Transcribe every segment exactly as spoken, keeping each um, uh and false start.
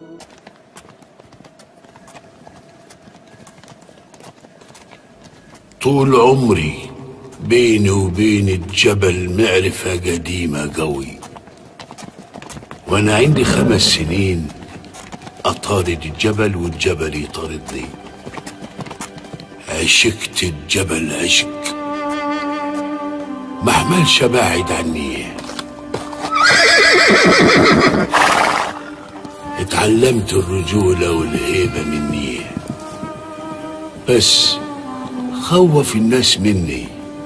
طول عمري بيني وبين الجبل معرفة قديمة قوي، وانا عندي خمس سنين اطارد الجبل والجبل يطاردني. عشقت الجبل عشق ما احملش ابعد عني. اتعلمت الرجولة والهيبة مني، بس خوف الناس مني.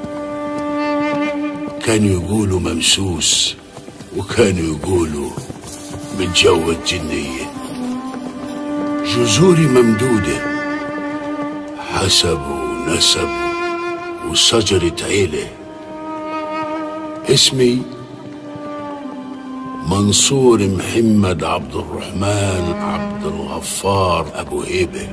كانوا يقولوا ممسوس وكانوا يقولوا متجوز جنية. جذوري ممدودة حسب ونسب وشجرة عيلة. اسمي منصور محمد عبد الرحمن عبد الغفار أبو هيبة.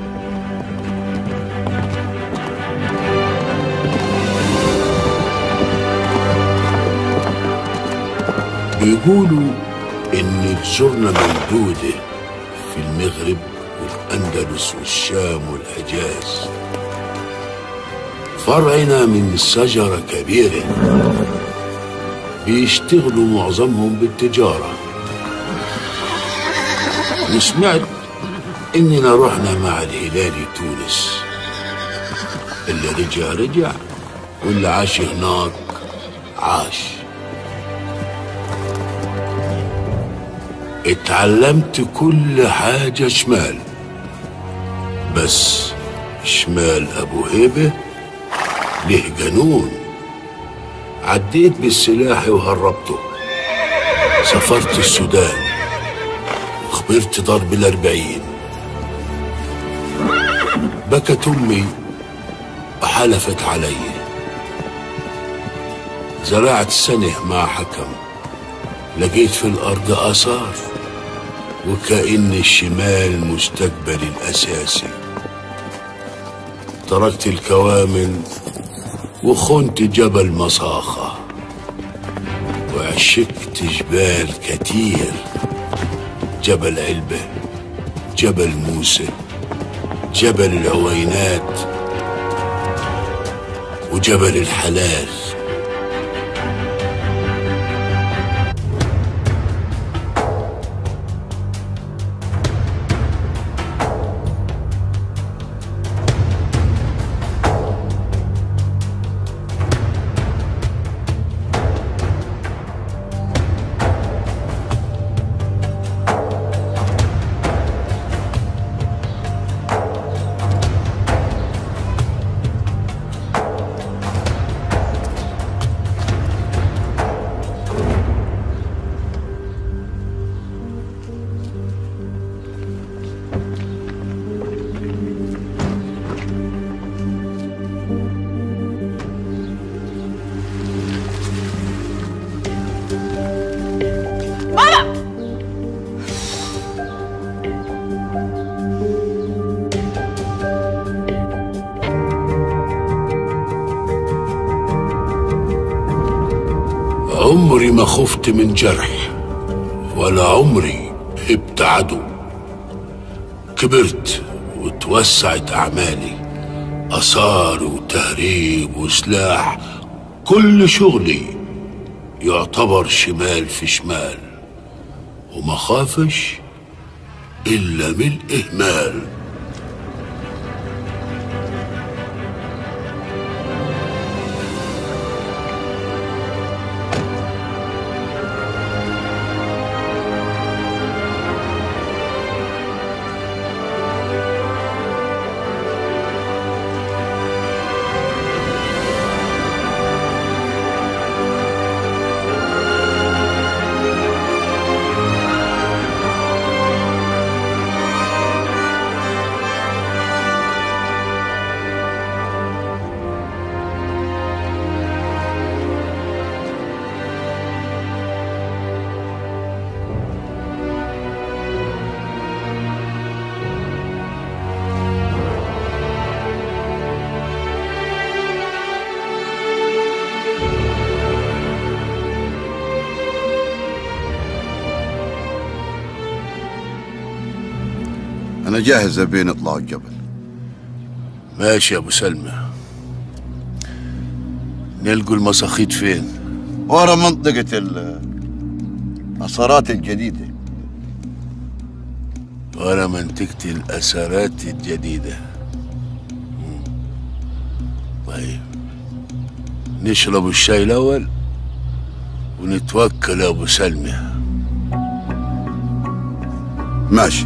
بيقولوا إن جزرنا موجودة في المغرب والأندلس والشام والحجاز. فرعنا من شجرة كبيرة بيشتغلوا معظمهم بالتجارة. وسمعت إننا رحنا مع الهلالي تونس. اللي رجع رجع واللي عاش هناك عاش. اتعلمت كل حاجة شمال، بس شمال أبو هيبة له جنون. عديت بالسلاح وهربته. سافرت السودان وخبرت ضرب الأربعين. بكت أمي وحلفت علي. زرعت سنة مع حكم، لقيت في الأرض آثار وكأن الشمال مستقبلي الأساسي. تركت الكوامل وخنت جبل مصاخة، وعشقت جبال كتير. جبل علبة، جبل موسى، جبل العوينات، وجبل الحلال. عمري ما خفت من جرح، ولا عمري هبت عدو. كبرت وتوسعت أعمالي، آثار وتهريب وسلاح. كل شغلي يعتبر شمال في شمال، وما خافش إلا من الإهمال. أنا جاهز أبي نطلع الجبل. ماشي يا أبو سلمى. نلقوا المساخيط فين؟ ورا منطقة الأثارات الجديدة. ورا منطقة الأثارات الجديدة. طيب نشرب الشاي الأول ونتوكل يا أبو سلمى. ماشي.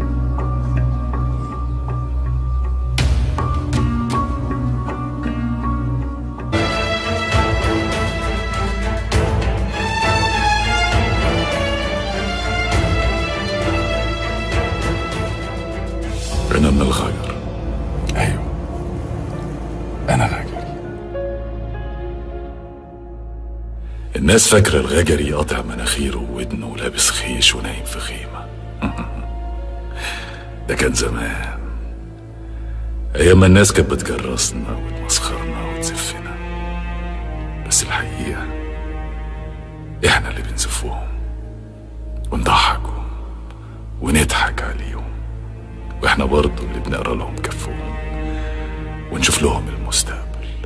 أنا من الغاجر. أيوه أنا غاجري. الناس فاكرة الغاجري قاطع مناخيره وودنه ولابس خيش ونايم في خيمة. ده كان زمان، أيام ما الناس كانت بتجرسنا وتمسخرنا وتزفنا، بس الحقيقة إحنا اللي بنزفوهم ونضحكهم ونضحك عليهم، واحنا برضه اللي بنقرا لهم كفهم ونشوف لهم المستقبل.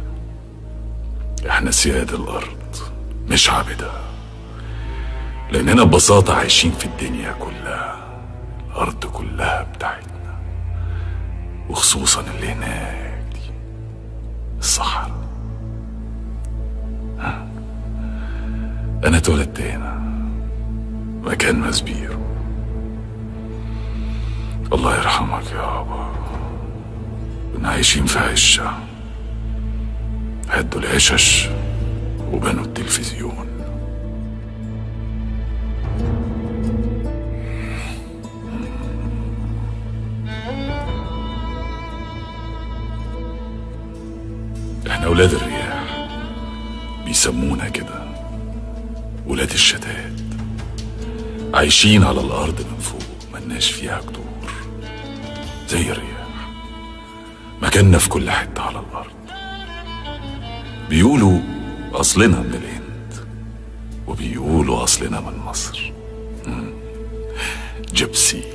احنا سياد الارض مش عبدها، لاننا ببساطه عايشين في الدنيا كلها. الارض كلها بتاعتنا، وخصوصا اللي هناك دي الصحراء. انا اتولدت هنا مكان مسبيرو. الله يرحمك يابا. كنا عايشين في عشة، هدوا العشش وبنوا التلفزيون. احنا ولاد الرياح، بيسمونا كده ولاد الشتات. عايشين على الارض من فوق، ملناش فيها جذور زي الرياح. مكاننا في كل حتة على الأرض. بيقولوا أصلنا من الهند، وبيقولوا أصلنا من مصر. جبسي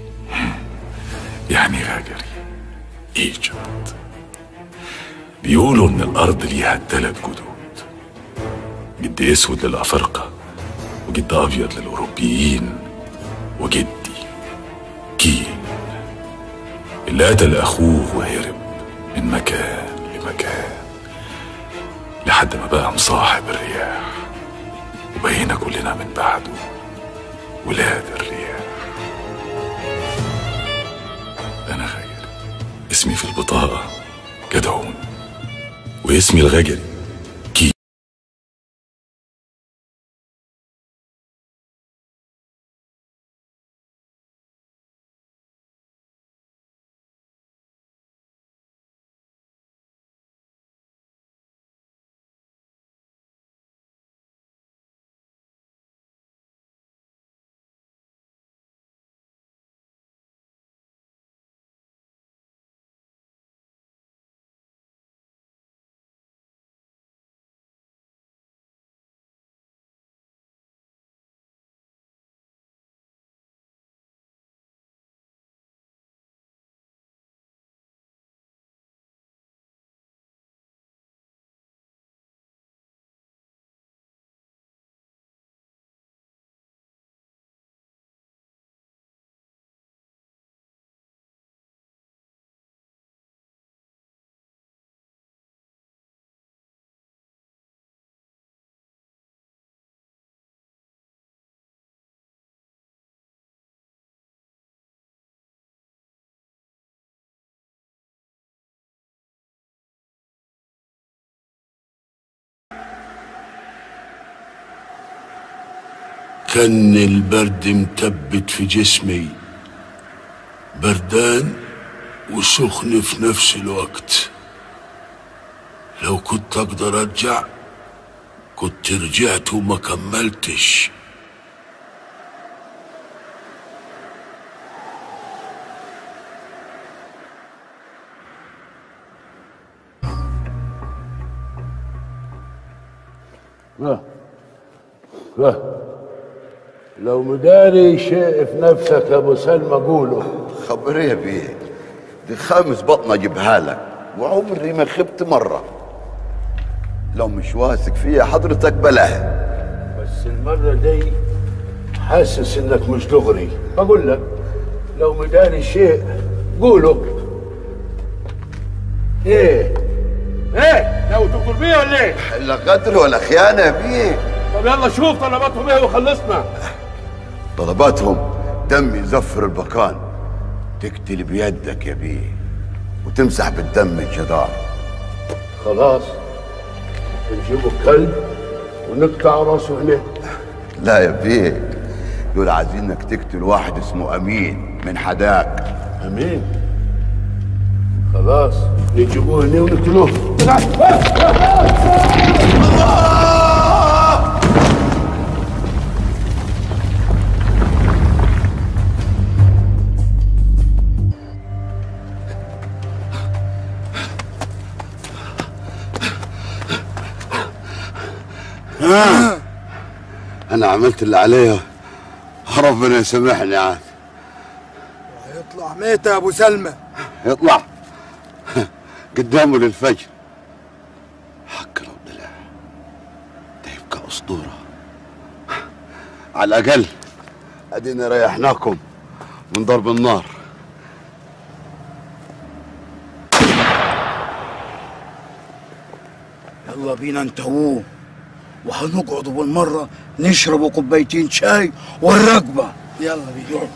يعني غاجري، ايجيبت. بيقولوا إن الأرض ليها تلات جدود، جد أسود للأفارقة، وجد أبيض للأوروبيين، وجدي كين اللي قتل أخوه وهرب من مكان لمكان لحد ما بقى مصاحب الرياح، وبقينا كلنا من بعده ولاد الرياح. أنا غاجري، اسمي في البطاقة جدعون، واسمي الغاجري كي. كان البرد متبت في جسمي، بردان وسخن في نفس الوقت. لو كنت اقدر ارجع كنت رجعت وما كملتش. لا لا لو مداري شيء في نفسك يا ابو سلمى قوله. خبري يا بيه، دي خامس بطنه اجيبها لك وعمري ما خبت مره. لو مش واثق فيها حضرتك بلاها. بس المره دي حاسس انك مش دغري. بقول لك لو مداري شيء قوله. ايه ايه لو تقدر بيه ولا ايه؟ لا غدر ولا خيانه يا بيه. طب يلا شوف طلباتهم ايه وخلصنا. طلباتهم دم يزفر المكان، تقتل بيدك يا بيه وتمسح بالدم الجدار. خلاص نجيبوا الكلب ونقطع راسه هنا. لا يا بيه، دول عايزينك تقتل واحد اسمه امين من حداك. امين؟ خلاص نجيبوه هنا ونقتلوه. آه. انا عملت اللي عليا، ربنا يسامحني عاد. هيطلع ميت يا ابو سلمى. يطلع قدامه للفجر. حق رب الله، ده يبقى اسطوره. على الاقل ادينا ريحناكم من ضرب النار. يلا بينا انتهوه، وهنقعدوا بالمره نشربوا كوبايتين شاي والركبه. يلا بينا.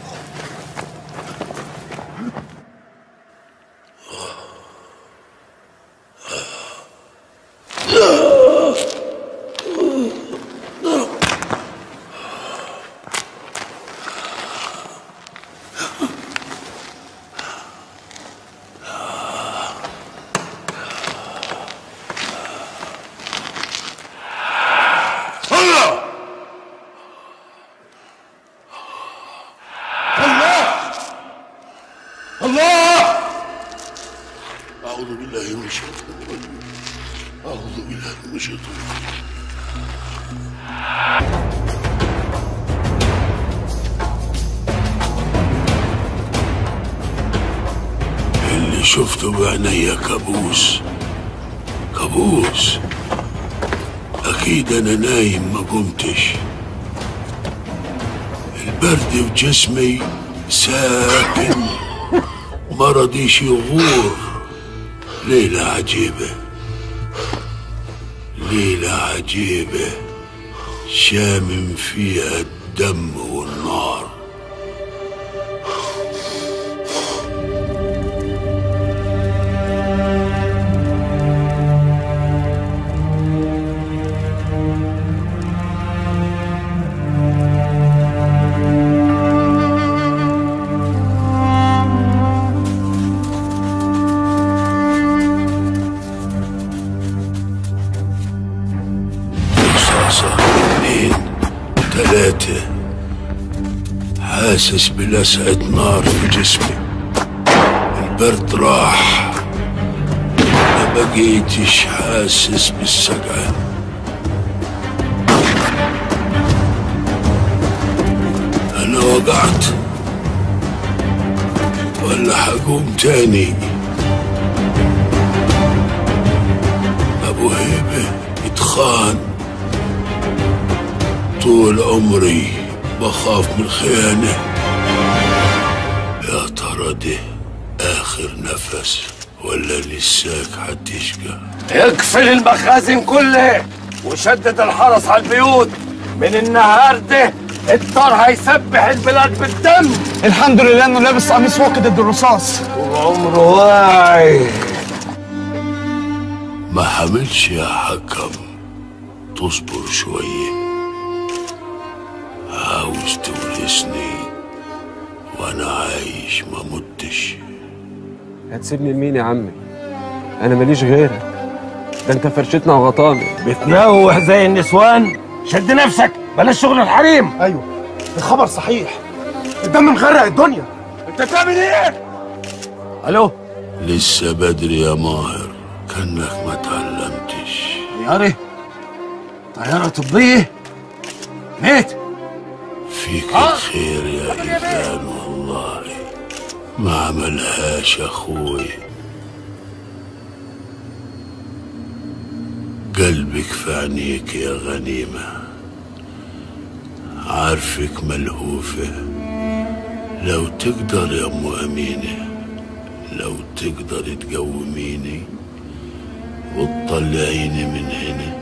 أعوذ بالله من الشيطان الرجيم. أعوذ بالله من الشيطان الرجيم. اللي شفته بعينيا كابوس كابوس. أكيد أنا نايم ما قمتش. البرد في جسمي ساكن ما رضيش يغور. ليلة عجيبة، ليلة عجيبة شامم فيها الدم والنار. اثنين ثلاثة، حاسس بلسعة نار في جسمي. البرد راح، ما بقيتش حاسس بالسقعة. أنا وقعت ولا حقوم تاني؟ أبو هيبة اتخان. طول عمري بخاف من الخيانة. يا ترى ده آخر نفس ولا لساك حتشقى؟ اقفل المخازن كلها وشدد الحرس على البيوت. من النهارده الدار هيسبح البلاد بالدم. الحمد لله انه لابس قميص واقي ضد الرصاص. طول عمره واعي. ما حملش يا حكم، تصبر شوية. عاوز تورثني وانا عايش ما متش. هتسيبني لمين يا عمي؟ انا ماليش غيرك، ده انت فرشتنا وغطاني. بتنوح زي النسوان. شد نفسك، بلاش شغل الحريم. ايوه الخبر صحيح، الدم مغرق الدنيا. انت بتعمل ايه؟ الو، لسه بدري يا ماهر، كأنك ما تعلمتش. طيارة؟ طيارة طبية؟ ميت؟ فيك الخير يا إيزان، والله ما عملهاش أخوي. قلبك في عينيك يا غنيمة، عارفك ملهوفة. لو تقدر يا أم أمينة، لو تقدر تقوميني وتطلعيني من هنا.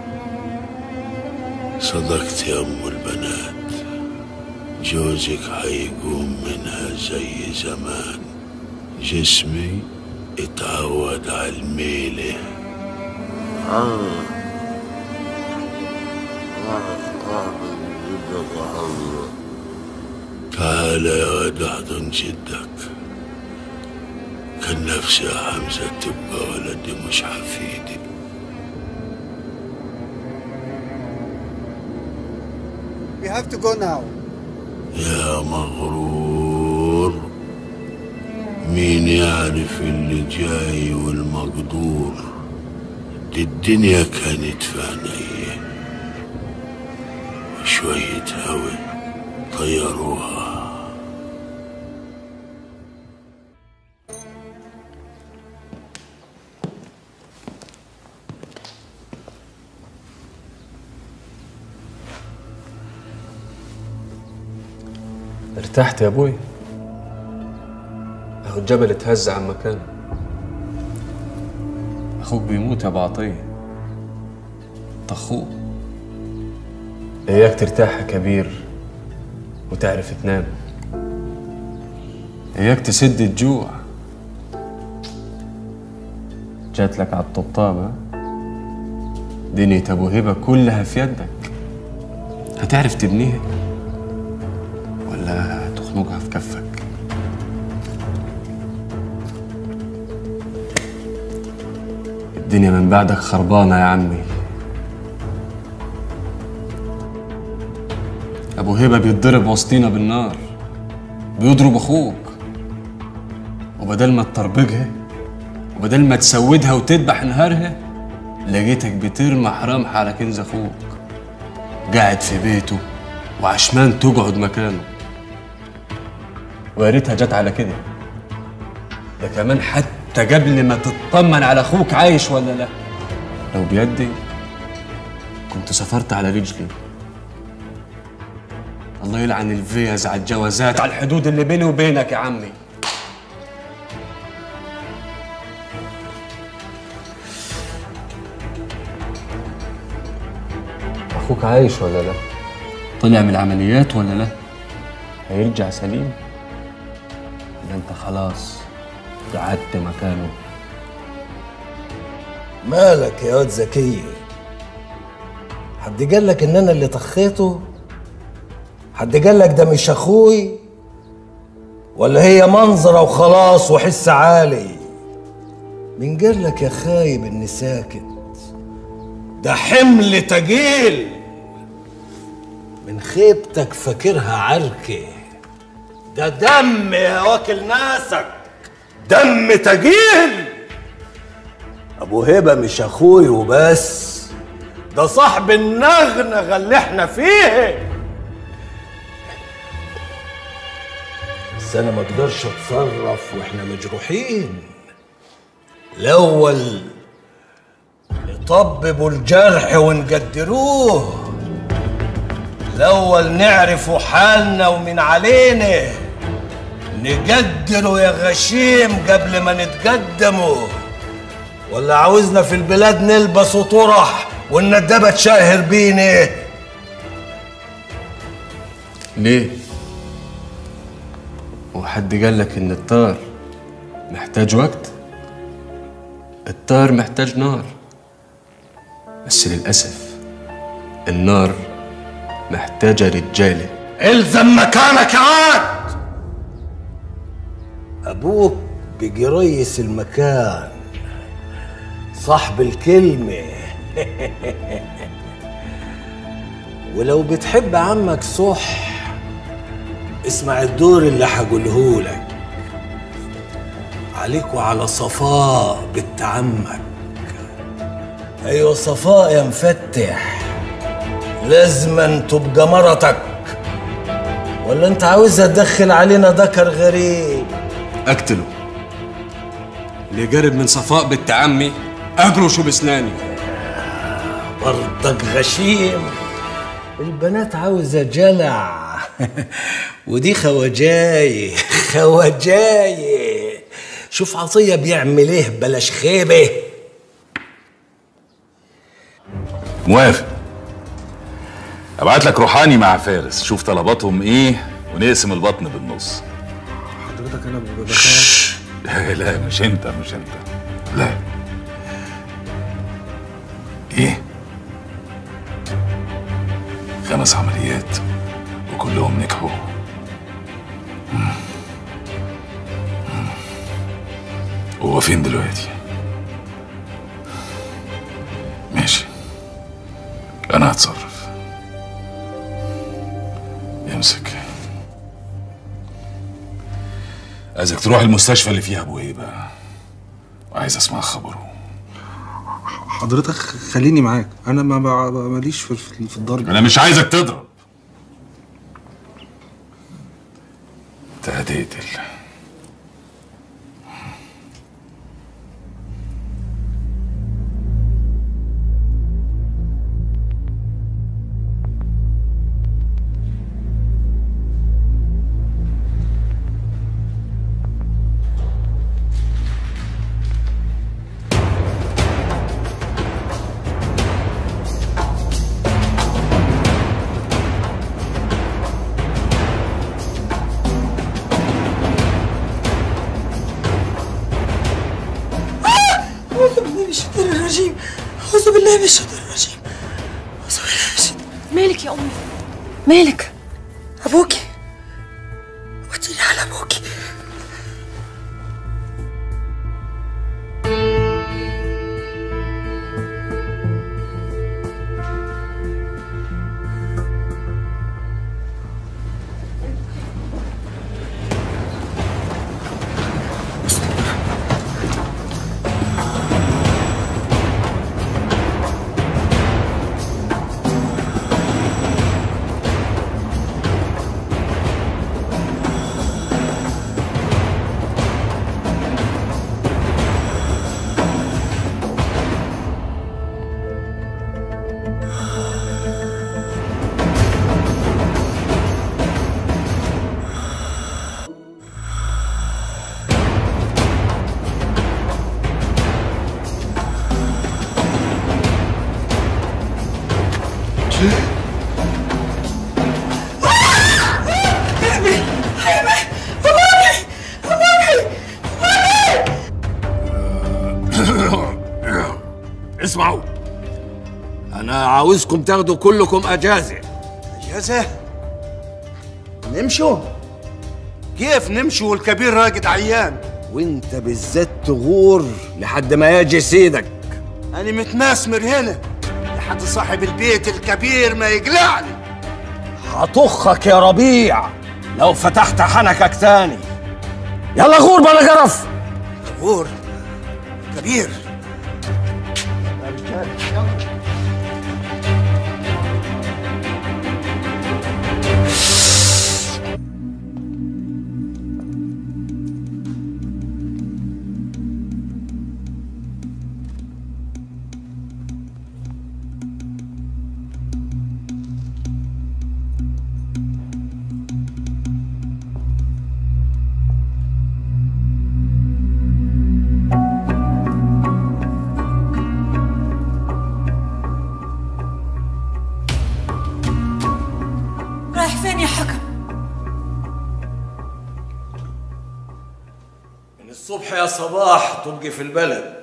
صدقت يا أم البنات، جوزك حيقوم منها زي زمان. جسمي اتعود على الميلة. تعال يا واد احضن جدك. كان نفسي يا حمزة تبقى ولدي مش حفيدي. We have to go now. يا مغرور، مين يعرف اللي جاي والمقدور؟ دي الدنيا كانت في عينيا، وشوية هوا طيروها. ارتحت يا ابوي؟ اهو الجبل اتهز عن مكانه. اخوك بيموت يا ابو عطيه. طخوه. اياك ترتاح يا كبير وتعرف تنام. اياك تسد الجوع. جاتلك على الطبطابة، دنيا ابو هبه كلها في يدك. هتعرف تبنيها ولا هتخنقها في كفك؟ الدنيا من بعدك خربانة يا عمي. أبو هبة بيتضرب وسطينا بالنار، بيضرب أخوك، وبدل ما تطربجها وبدل ما تسودها وتذبح نهارها، لقيتك بترمى حرامها على كنز أخوك، قاعد في بيته وعشمان تقعد مكانه. ويا ريتها جت على كده، ده كمان حتى قبل ما تطمن على اخوك عايش ولا لا. لو بيدي كنت سافرت على رجلي. الله يلعن الفيز على الجوازات، على الحدود اللي بيني وبينك يا عمي. اخوك عايش ولا لا؟ طلع من العمليات ولا لا؟ هيرجع سليم؟ ده انت خلاص قعدت مكانه. مالك يا واد زكية؟ حد قال لك ان انا اللي طخيته؟ حد قال لك ده مش اخوي؟ ولا هي منظرة وخلاص وحس عالي؟ مين قال لك يا خايب اني ساكت؟ ده حمل تقيل من خيبتك فاكرها عركة. ده دم يا واكل ناسك، دم تقيل. ابو هبه مش اخوي وبس، ده صاحب النغنغه اللي احنا فيه. بس انا ما اقدرش اتصرف واحنا مجروحين. الاول نطببوا الجرح ونقدروه، الاول نعرفوا حالنا ومن علينا، نقدروا يا غشيم قبل ما نتقدموا. ولا عاوزنا في البلاد نلبس طرح والندبة تشاهر بينا؟ ليه؟ هو حد قال لك ان الطار محتاج وقت؟ الطار محتاج نار، بس للأسف النار محتاجة رجالة. الزم مكانك عاد. أبوك بيجي ريس المكان، صاحب الكلمة. ولو بتحب عمك صح، اسمع الدور اللي هقولهولك. عليك وعلى صفاء بنت عمك. ايوه صفاء يا مفتح، لازما تبقى مرتك. ولا انت عاوزها تدخل علينا ذكر غريب؟ اقتله. اللي قرب من صفاء بنت عمي اجرشه بسناني. برضك غشيم. البنات عاوزة جلع ودي خواجاي خواجاي. شوف عطية بيعمل ايه بلاش خيبة. موافق. ابعت لك روحاني مع فارس، شوف طلباتهم ايه ونقسم البطن بالنص. حضرتك انا ببقى لا مش انت مش انت لا. ايه؟ خمس عمليات وكلهم نجحوا. مم. مم. هو فين دلوقتي؟ ماشي، انا هتصرف. امسك. عايزك تروح المستشفى اللي فيها ابو هيبه، وعايز اسمع خبره. حضرتك خليني معاك، انا ما ماليش في في الضرب. انا مش عايزك تضرب. انت هتقتل. أعوذ بالله من الشيطان الرجيم. أعوذ بالله من الشيطان. مالك يا أمي؟ مالك؟ أبوكي وديني على أبوكي. اسمعوا، أنا عاوزكم تاخدوا كلكم أجازة. أجازة؟ نمشوا؟ كيف نمشوا والكبير راقد عيان؟ وأنت بالذات تغور لحد ما يجي سيدك. أنا متماسمر هنا لحد صاحب البيت الكبير ما يقلعني. هطخك يا ربيع لو فتحت حنكك تاني. يلا غور بلا قرف. غور كبير. رايح فين يا حكم؟ من الصبح يا صباح تبقي في البلد.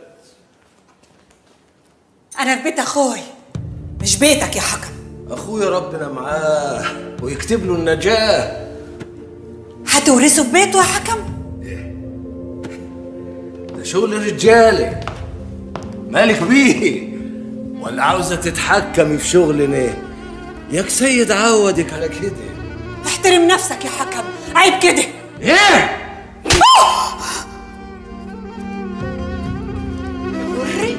أنا في بيت أخوي مش بيتك يا حكم. أخوي ربنا معاه ويكتب له النجاة. هتورثه في بيته يا حكم؟ ده شغل رجالي، مالك بيه؟ ولا عاوزة تتحكمي في شغلنا؟ ياك سيد عودك على كده. احترم نفسك يا حكم، عيب كده. ايه؟ وري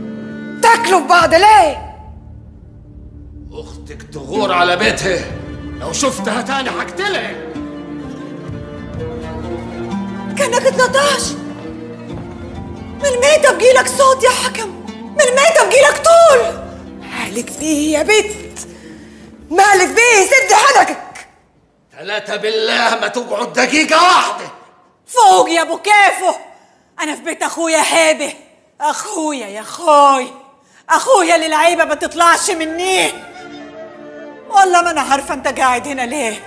تاكلوا في بعض ليه؟ اختك تغور على بيتها لو شفتها تاني هقتلك. كأنك اتلطاش. من الميتة بجيلك صوت يا حكم، من الميتة بجيلك طول. مالك بيه يا بت، مالك بيه؟ سد حنكك. ثلاثة بالله ما تقعد دقيقة واحدة. فوق يا ابو كيفو، انا في بيت اخويا هيبه. اخويا يا اخوي، اخويا اللي العيبه ما تطلعش مني. والله ما انا عارفه انت قاعد هنا ليه.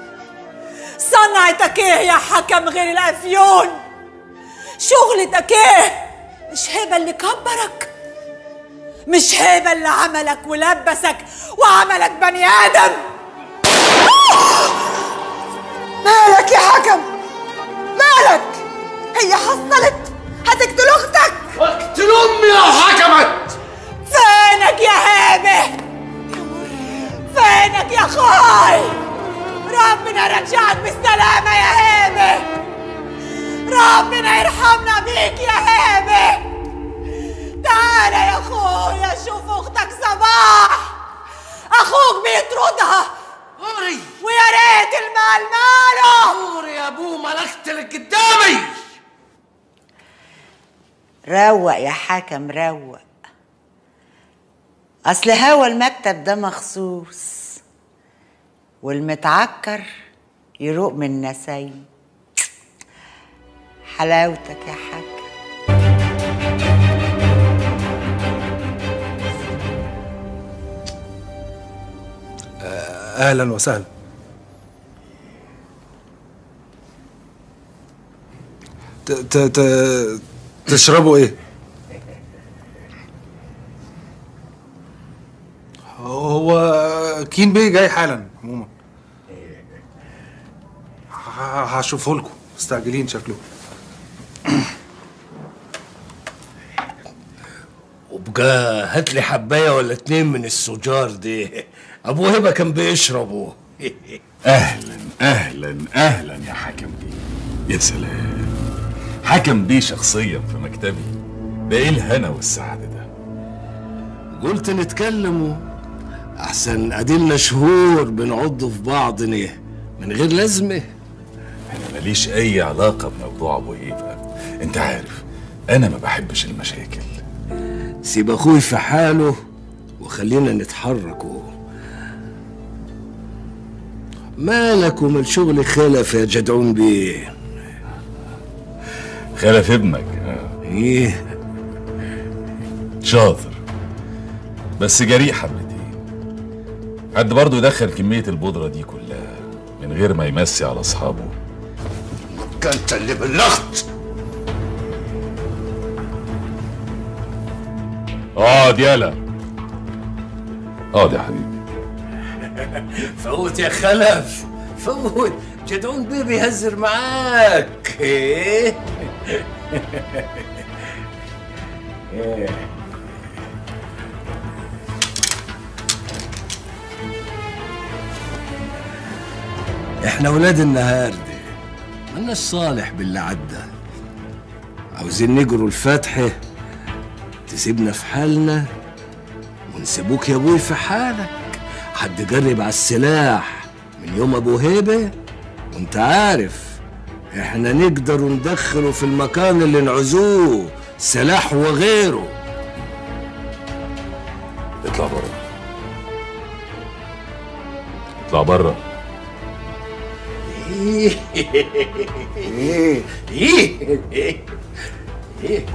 صنعتك ايه يا حكم غير الافيون؟ شغلتك ايه؟ مش هيبه اللي كبرك؟ مش هيبه اللي عملك ولبسك وعملك بني ادم؟ مالك يا حكم؟ مالك؟ هي حصلت هتقتل اختك؟ اقتل امي لو حكمت. فينك يا هيبه؟ فينك يا اخوي؟ ربنا رجعك بالسلامة يا هيبه. ربنا يرحمنا بيك يا هيبه. تعالى يا اخويا شوف اختك صباح، اخوك بيطردها. غوري ويا ريت المال ماله. غوري يا ابو ملكت اللي قدامي. روق يا حكم روق، اصل هوا المكتب ده مخصوص، والمتعكر يروق من نسايم. حلاوتك يا حكم. اهلا وسهلا. ت ت ت تشربوا ايه؟ هو كين بيه جاي حالا. عموما هشوفه لكم، مستعجلين شكله. وبقى هات لي حبايه ولا اتنين من السجار دي، ابو هبه كان بيشربوا. اهلا اهلا اهلا يا حكم بيه. يا سلام، حكم بيه شخصيا في مكتبي، ده ايه الهنا والسعاده ده. قلت نتكلموا احسن، اديلنا شهور بنعض في بعضنا من غير لازمه. انا ماليش اي علاقه بموضوع ابو هيبه، انت عارف انا ما بحبش المشاكل. سيب اخوي في حاله وخلينا نتحركوا. مالك ومال شغل خلف يا جدعون بيه؟ خلف ابنك؟ ايه شاطر بس جريء حبتين. حد برضه يدخل كمية البودرة دي كلها من غير ما يمسي على أصحابه؟ انت اللي بلغت. اقعد يالا، اقعد يا حبيبي. فوت يا خلف فوت، جدعون بيه بيهزر معاك. ايه احنا ولاد النهار دي مالناش صالح باللي عدى، عاوزين نجروا الفتحة تسيبنا في حالنا ونسيبوك يا ابوي في حالك. حد جرب على السلاح من يوم ابو هيبه، وانت عارف احنا نقدر ندخله في المكان اللي نعوزوه، سلاح وغيره. اطلع بره، اطلع بره. ايه ايه ايه ايه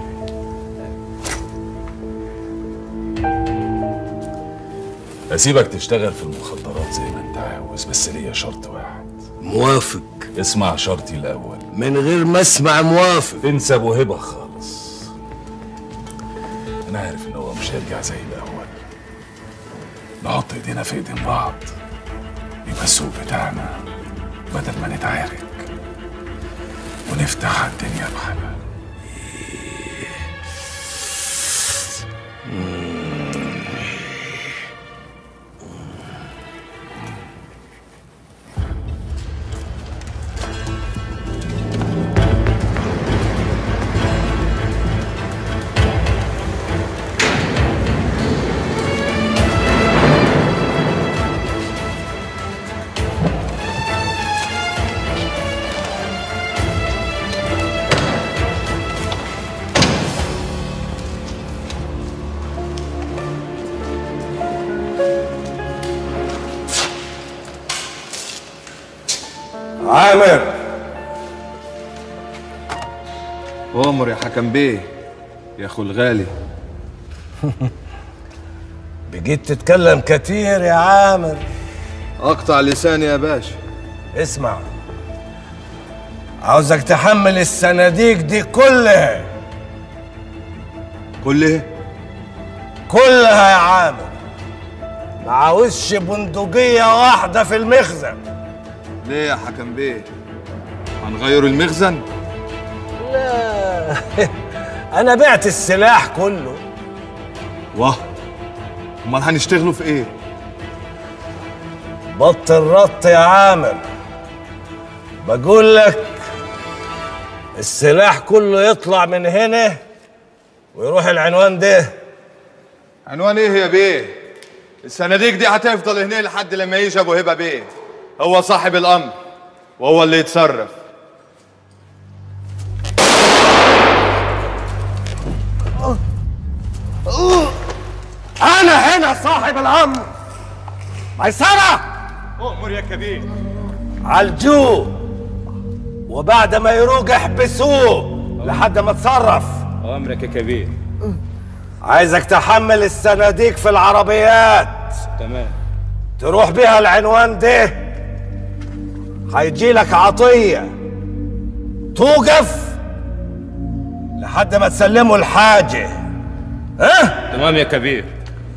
اسيبك تشتغل في المخدرات زي ما انت عاوز، بس ليا شرط واحد. موافق. اسمع شرطي الاول. من غير ما اسمع موافق. تنسى ابو هبه خالص. انا عارف ان هو مش هيرجع زي الاول. نحط ايدينا في ايدين بعض، يبقى السوق بتاعنا بدل ما نتعارك ونفتح الدنيا بحالها. عامر. أؤمر يا حكم بيه يا أخو الغالي. بقيت تتكلم كتير يا عامر. أقطع لساني يا باشا. اسمع، عاوزك تحمل الصناديق دي كلها. كلها؟ كلها يا عامر. ما عاوزش بندقية واحدة في المخزن. ليه يا حكم بيه؟ هنغير المخزن؟ لا أنا بعت السلاح كله. واه، أمال هنشتغلوا في إيه؟ بطل رط يا عامر. بقول لك السلاح كله يطلع من هنا ويروح العنوان ده. عنوان ايه يا بيه؟ الصناديق دي هتفضل هنا لحد لما يجي ابو هبه بيه. هو صاحب الامر وهو اللي يتصرف. انا هنا صاحب الامر. ميسرة، أؤمر يا كبير. عالجوه وبعد ما يروق احبسوه لحد ما اتصرف. أمرك يا كبير. عايزك تحمل الصناديق في العربيات. تمام. تروح بيها العنوان ده، هيجي لك عطية توقف لحد ما تسلموا الحاجة. ها؟ تمام يا كبير.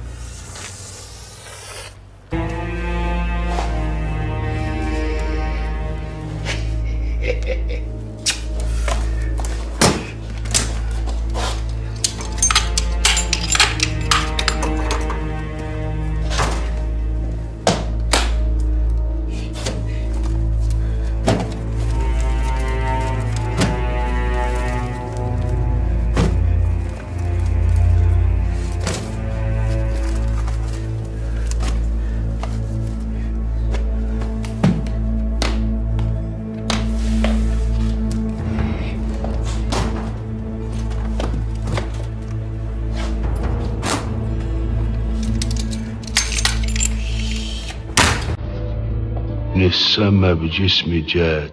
من السما بجسمي جات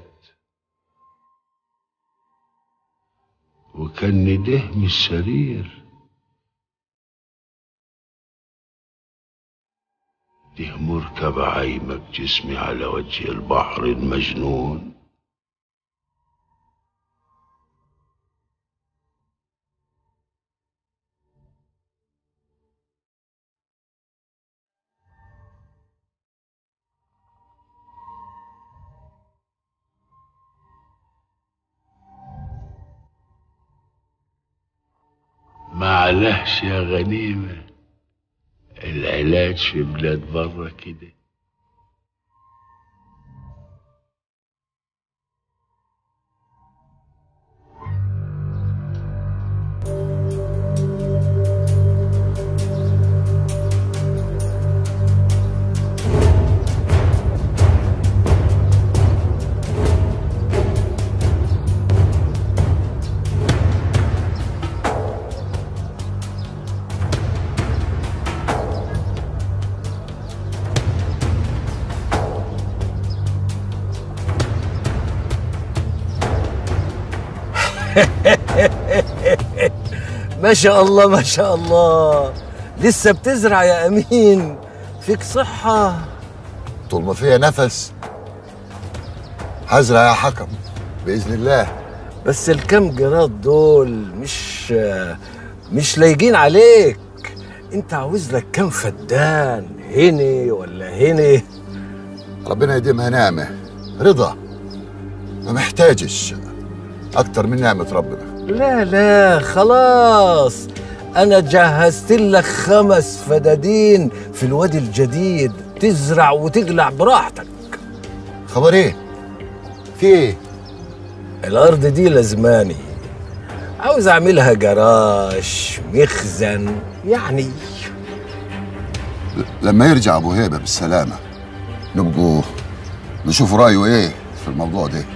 وكان ده من السرير. ده مركب عايمة بجسمي على وجه البحر المجنون. معلهش يا غنيمة العلاج في بلاد برا كده. ما شاء الله ما شاء الله، لسه بتزرع يا أمين. فيك صحة. طول ما فيها نفس هزرع يا حكم بإذن الله. بس الكم جراد دول مش مش لايقين عليك. انت عاوز لك كم فدان هنا ولا هنا؟ ربنا يديمها نعمة رضا، ما محتاجش أكتر من نعمة ربنا. لا لا خلاص، أنا جهزت لك خمس فدادين في الوادي الجديد تزرع وتقلع براحتك. خبر إيه؟ في إيه؟ الأرض دي لزماني، عاوز أعملها جراج مخزن يعني. لما يرجع أبو هيبة بالسلامة نبقوا نشوف رأيه إيه في الموضوع ده.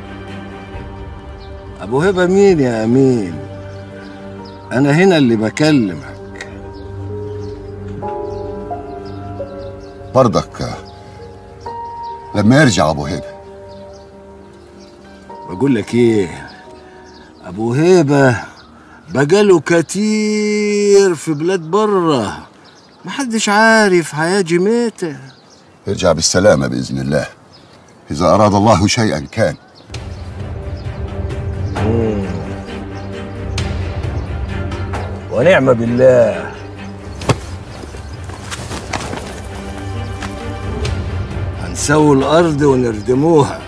أبو هبة مين يا أمين؟ أنا هنا اللي بكلمك. برضك لما يرجع أبو هبة بقول لك ايه، ابو هيبه بقاله كتير في بلاد بره، محدش عارف هيجي متى. يرجع بالسلامة بإذن الله، إذا أراد الله شيئا كان. مم. ونعم بالله. هنسوي الأرض ونردموها.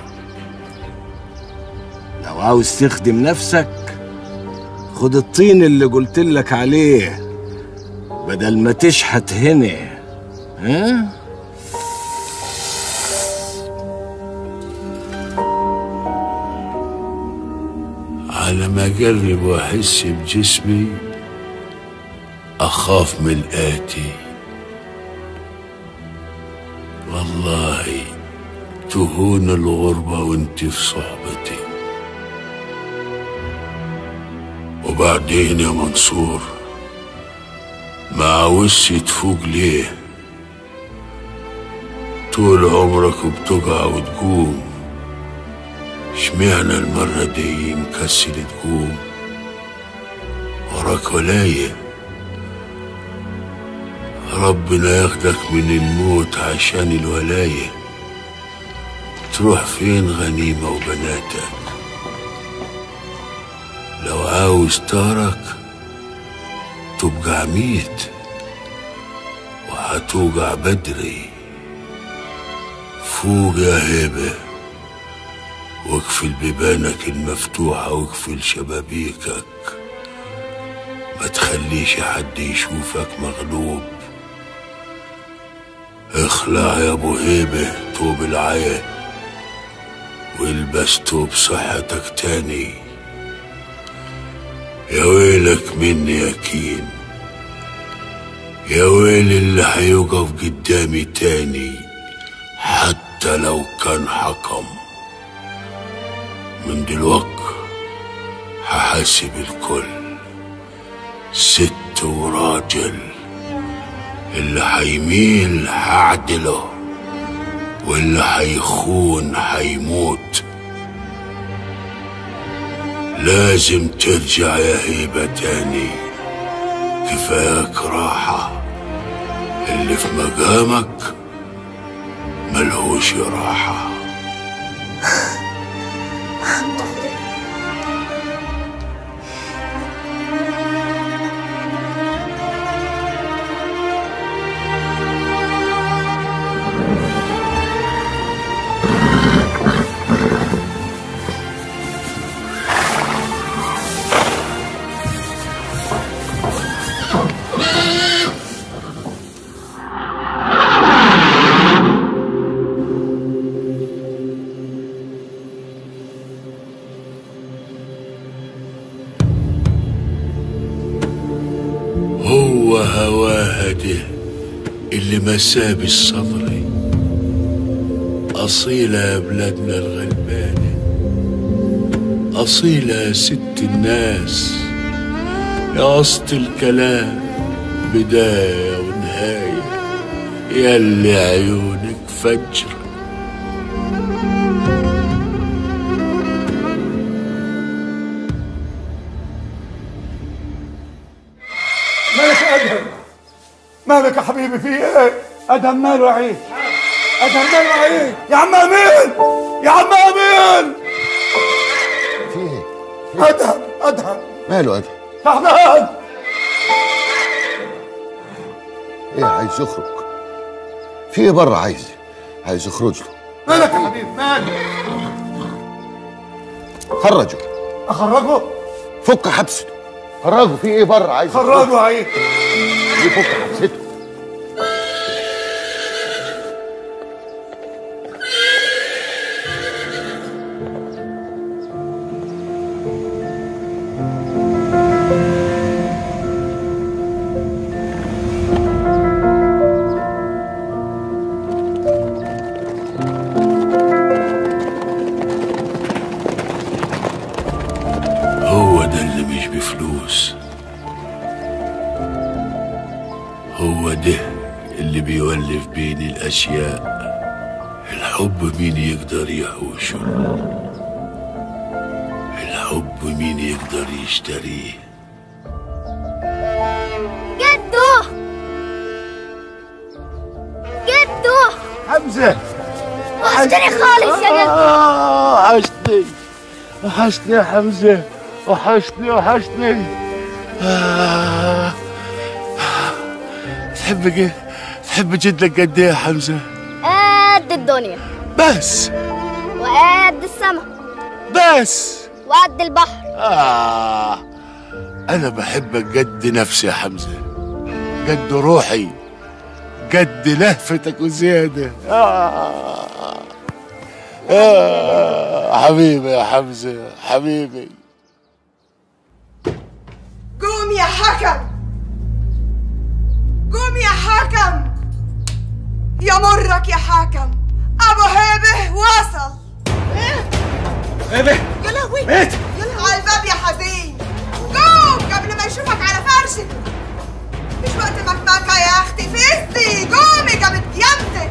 لو عاوز تخدم نفسك خد الطين اللي قلت لك عليه بدل ما تشحت هنا. ها؟ على ما أجرب وأحس بجسمي أخاف من الآتي. والله تهون الغربة وانت في صحبتي. وبعدين يا منصور ما عاوزش تفوق ليه؟ طول عمرك بتقع وتقوم، اشمعنى المرة دي مكسل تقوم؟ وراك ولاية، ربنا ياخدك من الموت عشان الولاية. تروح فين غنيمة وبناتك؟ لو عاوز تارك تبقى عميت وهتوقع بدري. فوق يا هيبة واقفل بيبانك المفتوحة واقفل شبابيكك، ما تخليش حد يشوفك مغلوب. اخلع يا ابو هيبة توب العيا والبس توب صحتك تاني. يا ويلك مني يا كين، يا ويل اللي هيقف قدامي تاني حتى لو كان حكم. من دلوقت هحاسب الكل، ست وراجل، اللي هيميل هعدله واللي هيخون هيموت. لازم ترجع يا هيبة تاني، كفاك راحة، اللي في مقامك ملهوش راحة. هو هواها ده اللي مساب الصدر. أصيلة يا بلادنا الغلبانة، أصيلة يا ست الناس، يا وسط الكلام بداية ونهاية، ياللي عيونك فجر. مالك يا أدهم؟ مالك يا حبيبي في ايه؟ أدهم ماله عيد؟ أدهم ماله عيد؟ يا عم أمين! يا عم أمين! في ايه؟ أدهم أدهم ماله أدهم؟ تعبان. ايه عايز يخرج؟ في ايه بره عايز؟ عايز يخرج له. مالك يا حبيبي مالك؟ خرجه. أخرجه؟ فك حبسه. خرجه. في ايه بره عايز يخرج؟ خرجه عيد. يفك حبسته. هو ده اللي مش بفلوس، هو ده اللي بيولف بين الأشياء. الحب مين يقدر يحوشه؟ الحب مين يقدر يشتريه؟ جدو جدو حمزة وحشتني خالص يا جدو. آه وحشتني وحشتني يا حمزة، وحشتني وحشتني. آه. تحب ايه؟ تحب جدك قد ايه يا حمزة؟ قد الدنيا بس وقد السما بس وقد البحر. آه أنا بحبك قد نفسي يا حمزة، قد روحي، قد لهفتك وزيادة. آه آه حبيبي يا حمزة حبيبي. قوم يا حكم، قوم يا حكم، يا مرك يا حكم، أبو هيبة وصل. هيبة يا لهوي مات. يلا على الباب يا حزين، قوم قبل ما يشوفك على فرشك. مش وقت مكمكة يا أختي، فزتي قومي قبل قيامتك.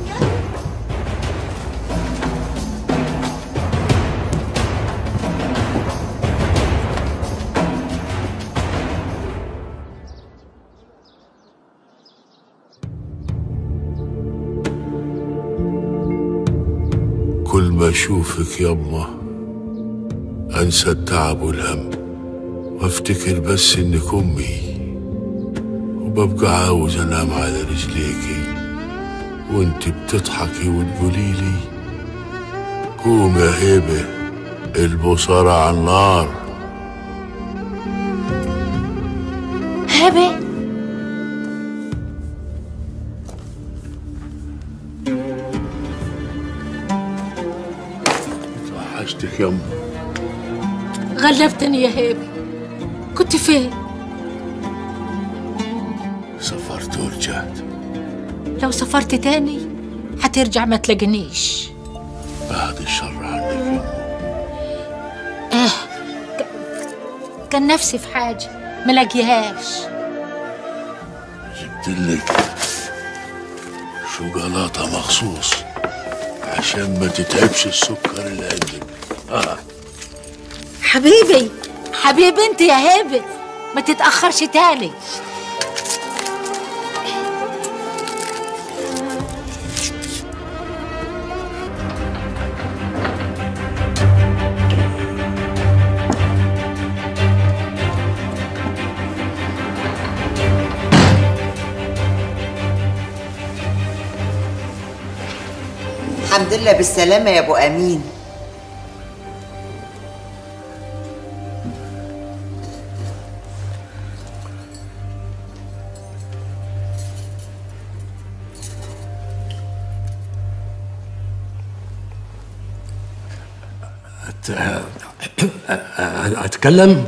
كل ما اشوفك يما انسى التعب والهم، وافتكر بس انك امي، وببقى عاوز انام على رجليكي وانت بتضحكي وتقولي لي قوم يا هيبه البصارة على النار. هيبة وحشتك يما. غلبتني يا هيبة، كنت فين؟ سافرت ورجعت. لو سافرت تاني هترجع ما تلاقينيش. بعد الشر عنك يما. اه ك- كان نفسي في حاجة ملاقيهاش. جبتلك شوكولاتة مخصوص عشان ما تتعبش السكر اللي عندك. اه حبيبي حبيبي انت يا هيبة، ما تتأخرش تاني. الحمد لله بالسلامة يا أبو أمين. أتكلم؟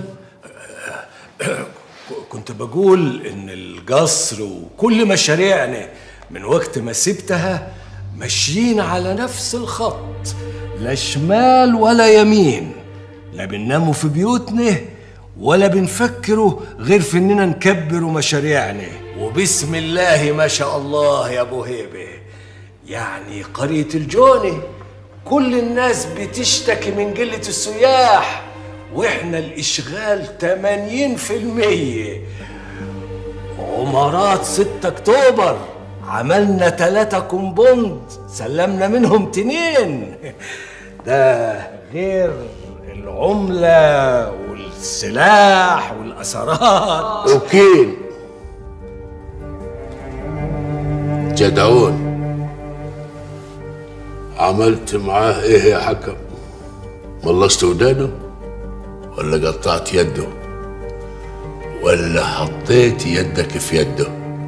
كنت بقول إن القصر وكل مشاريعنا من وقت ما سبتها ماشيين على نفس الخط، لا شمال ولا يمين، لا بنناموا في بيوتنا ولا بنفكروا غير في إننا نكبروا مشاريعنا. وبسم الله ما شاء الله يا أبو هيبة، يعني قرية الجونة كل الناس بتشتكي من قلة السياح، واحنا الاشغال ثمانين في المية. عمارات ستة اكتوبر عملنا ثلاثة كومبوند سلمنا منهم تنين، ده غير العملة والسلاح والأسرات. وكيل جدعون عملت معاه ايه يا حكم؟ ملصت ودانه ولا قطعت يده ولا حطيت يدك في يده؟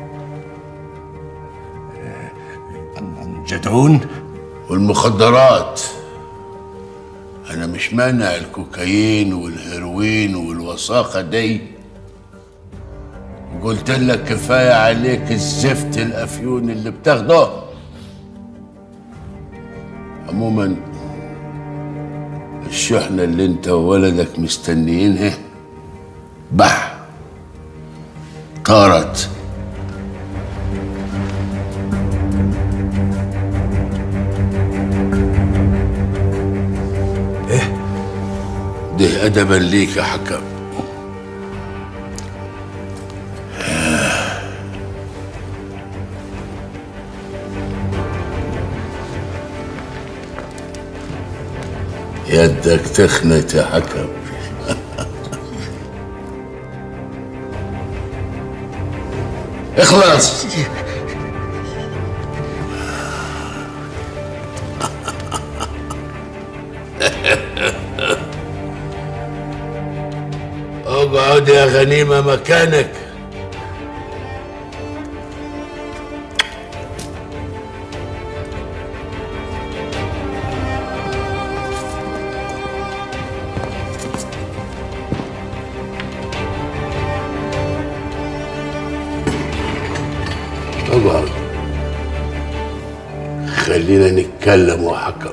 جدعون والمخدرات، انا مش مانع الكوكايين والهيروين والوساخه دي، قلت لك كفايه عليك الزفت الافيون اللي بتاخده. عموما الشحنه اللي انت وولدك مستنيينها بح طارت. ده أدبا ليك يا حكم. يدك تخنت يا حكم. اخلص. اقعد يا غنيمة مكانك. اقعد. خلينا نتكلم يا حكم.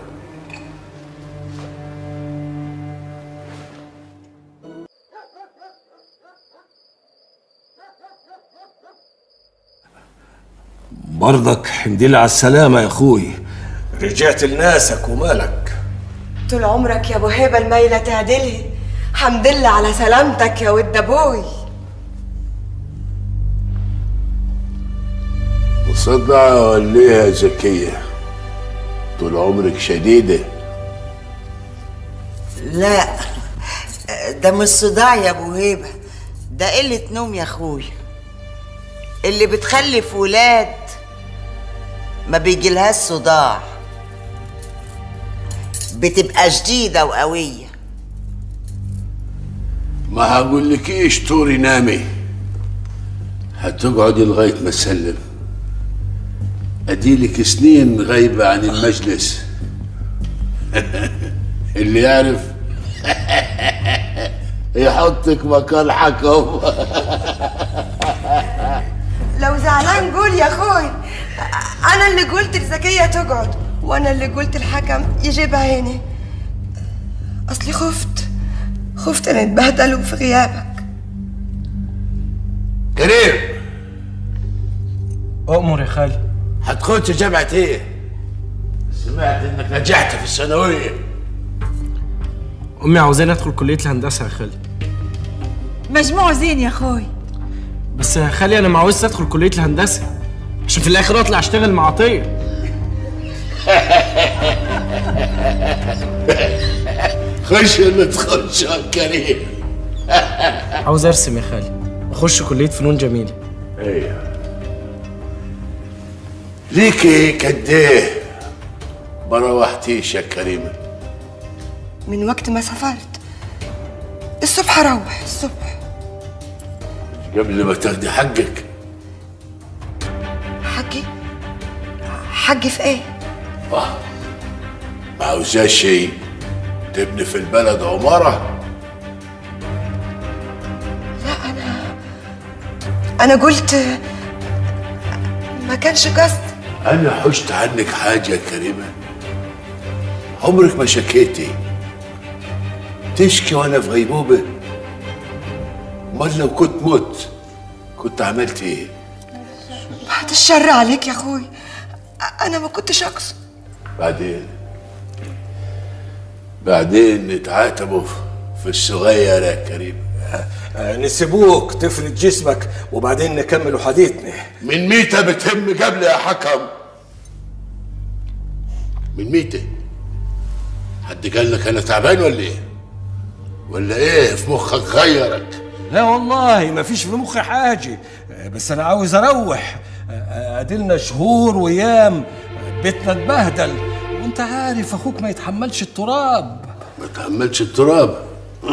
برضك حمد لله على السلامة يا اخوي، رجعت لناسك ومالك. طول عمرك يا ابو هيبه الميله تعدلها. حمد لله على سلامتك يا ود ابوي. مصدعة ولا ايه يا زكية؟ طول عمرك شديدة. لا ده مش صداع يا ابو هيبه، ده قله نوم يا اخويا. اللي بتخلف ولاد ما بيجيلهاش صداع، بتبقى شديده وقويه. ما هقولكيش طوري نامي، هتقعدي لغاية ما اسلم. اديلك سنين غايبة عن المجلس. اللي يعرف يحطك مكان حكم. لو زعلان قول يا اخوي. انا اللي قلت لزكيه تقعد، وانا اللي قلت الحكم يجيبها هنا. اصلي خفت خفت ان اتبهدلوا في غيابك. كريم، أؤمر يا خالي. هتخش جامعة ايه؟ سمعت انك نجحت في الثانوية. أمي عاوزاني أدخل كلية الهندسة يا خالي. مجموع زين يا اخوي. بس يا خالي أنا ما عاوزش أدخل كلية الهندسة عشان في الآخر أطلع أشتغل مع عطية. خش ولا تخش يا كريم؟ عاوز أرسم يا خالي، أخش كلية فنون جميلة. ايوه. ليكي قد ايه ما روحتيش يا كريمة؟ من وقت ما سافرت الصبح اروح الصبح. قبل ما تاخدي حقك. حقي؟ حقي في ايه؟ اه ما عاوزاش شيء تبني في البلد عمارة؟ لا انا انا قلت ما كانش قصد. انا حشت عنك حاجة يا كريمة؟ عمرك ما شكيتي تشكي وانا في غيبوبة؟ امال لو كنت مت كنت عملت ايه؟ بعد الشر عليك يا اخوي، انا ما كنتش اقصد. بعدين بعدين نتعاتبوا في الصغير يا كريم. نسيبوك تفرد جسمك وبعدين نكملوا حديثنا. من ميتة بتهم قبل يا حكم؟ من ميتة؟ حد قال لك انا تعبان ولا ايه؟ ولا ايه في مخك غيرك؟ لا والله ما فيش في مخي حاجة، بس أنا عاوز أروح. أدلنا شهور وأيام بيتنا اتبهدل، وأنت عارف أخوك ما يتحملش التراب. ما يتحملش التراب؟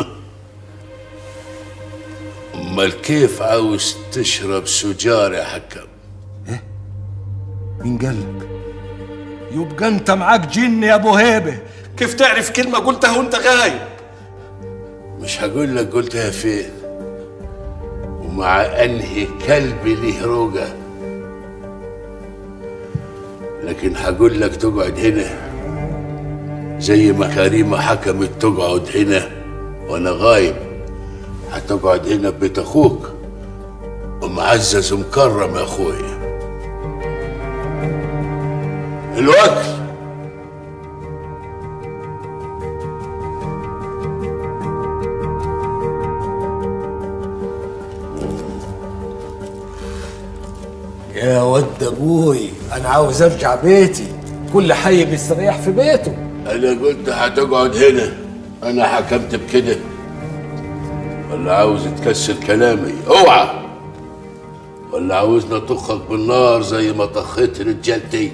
أمال كيف عاوز تشرب سجارة يا حكم؟ إيه؟ مين قالك؟ يبقى أنت معاك جن يا أبو هيبة، كيف تعرف كلمة قلتها وأنت غايب؟ مش هقول لك قلتها فين ومع انهي كلب ليه روجة، لكن هقول لك تقعد هنا زي ما كريمة حكمت تقعد هنا وانا غايب. هتقعد هنا ببيت اخوك ومعزز ومكرم يا اخويا. الوكل يا ود ابوي انا عاوز ارجع بيتي، كل حي بيستريح في بيته. انا قلت هتقعد هنا، انا حكمت بكده. ولا عاوز تكسر كلامي؟ اوعى. ولا عاوزني اطخك بالنار زي ما طخيت رجالتي؟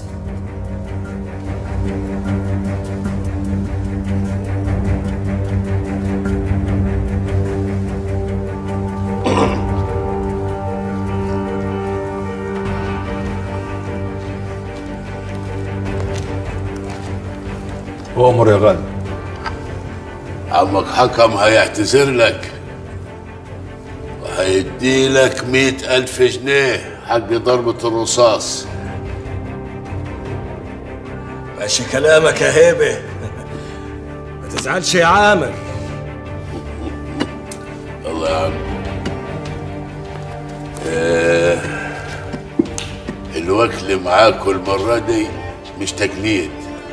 أؤمر يا غالي. عمك حكم هيعتذر لك وهيدي لك مئة ألف جنيه حق ضربة الرصاص. ماشي كلامك يا هيبة، ما تزعلش يا عامر. الله يا عم. آه الوكل معاكم المرة دي مش تجنيد،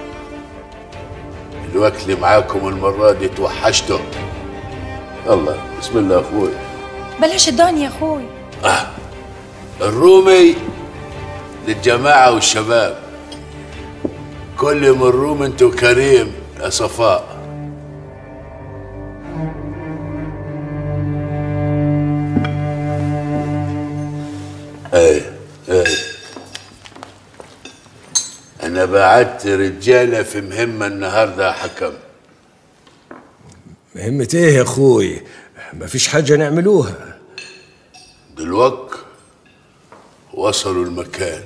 الوكل معاكم المرة دي توحشتوا. يلا بسم الله يا اخوي. بلاش الدنيا يا اخوي. آه. الرومي للجماعة والشباب، كل من روم انتو كريم يا صفاء. ايه ايه انا بعت رجالة في مهمة النهاردة يا حكم. مهمة ايه يا اخوي؟ مفيش حاجة نعملوها دلوقتي. وصلوا المكان.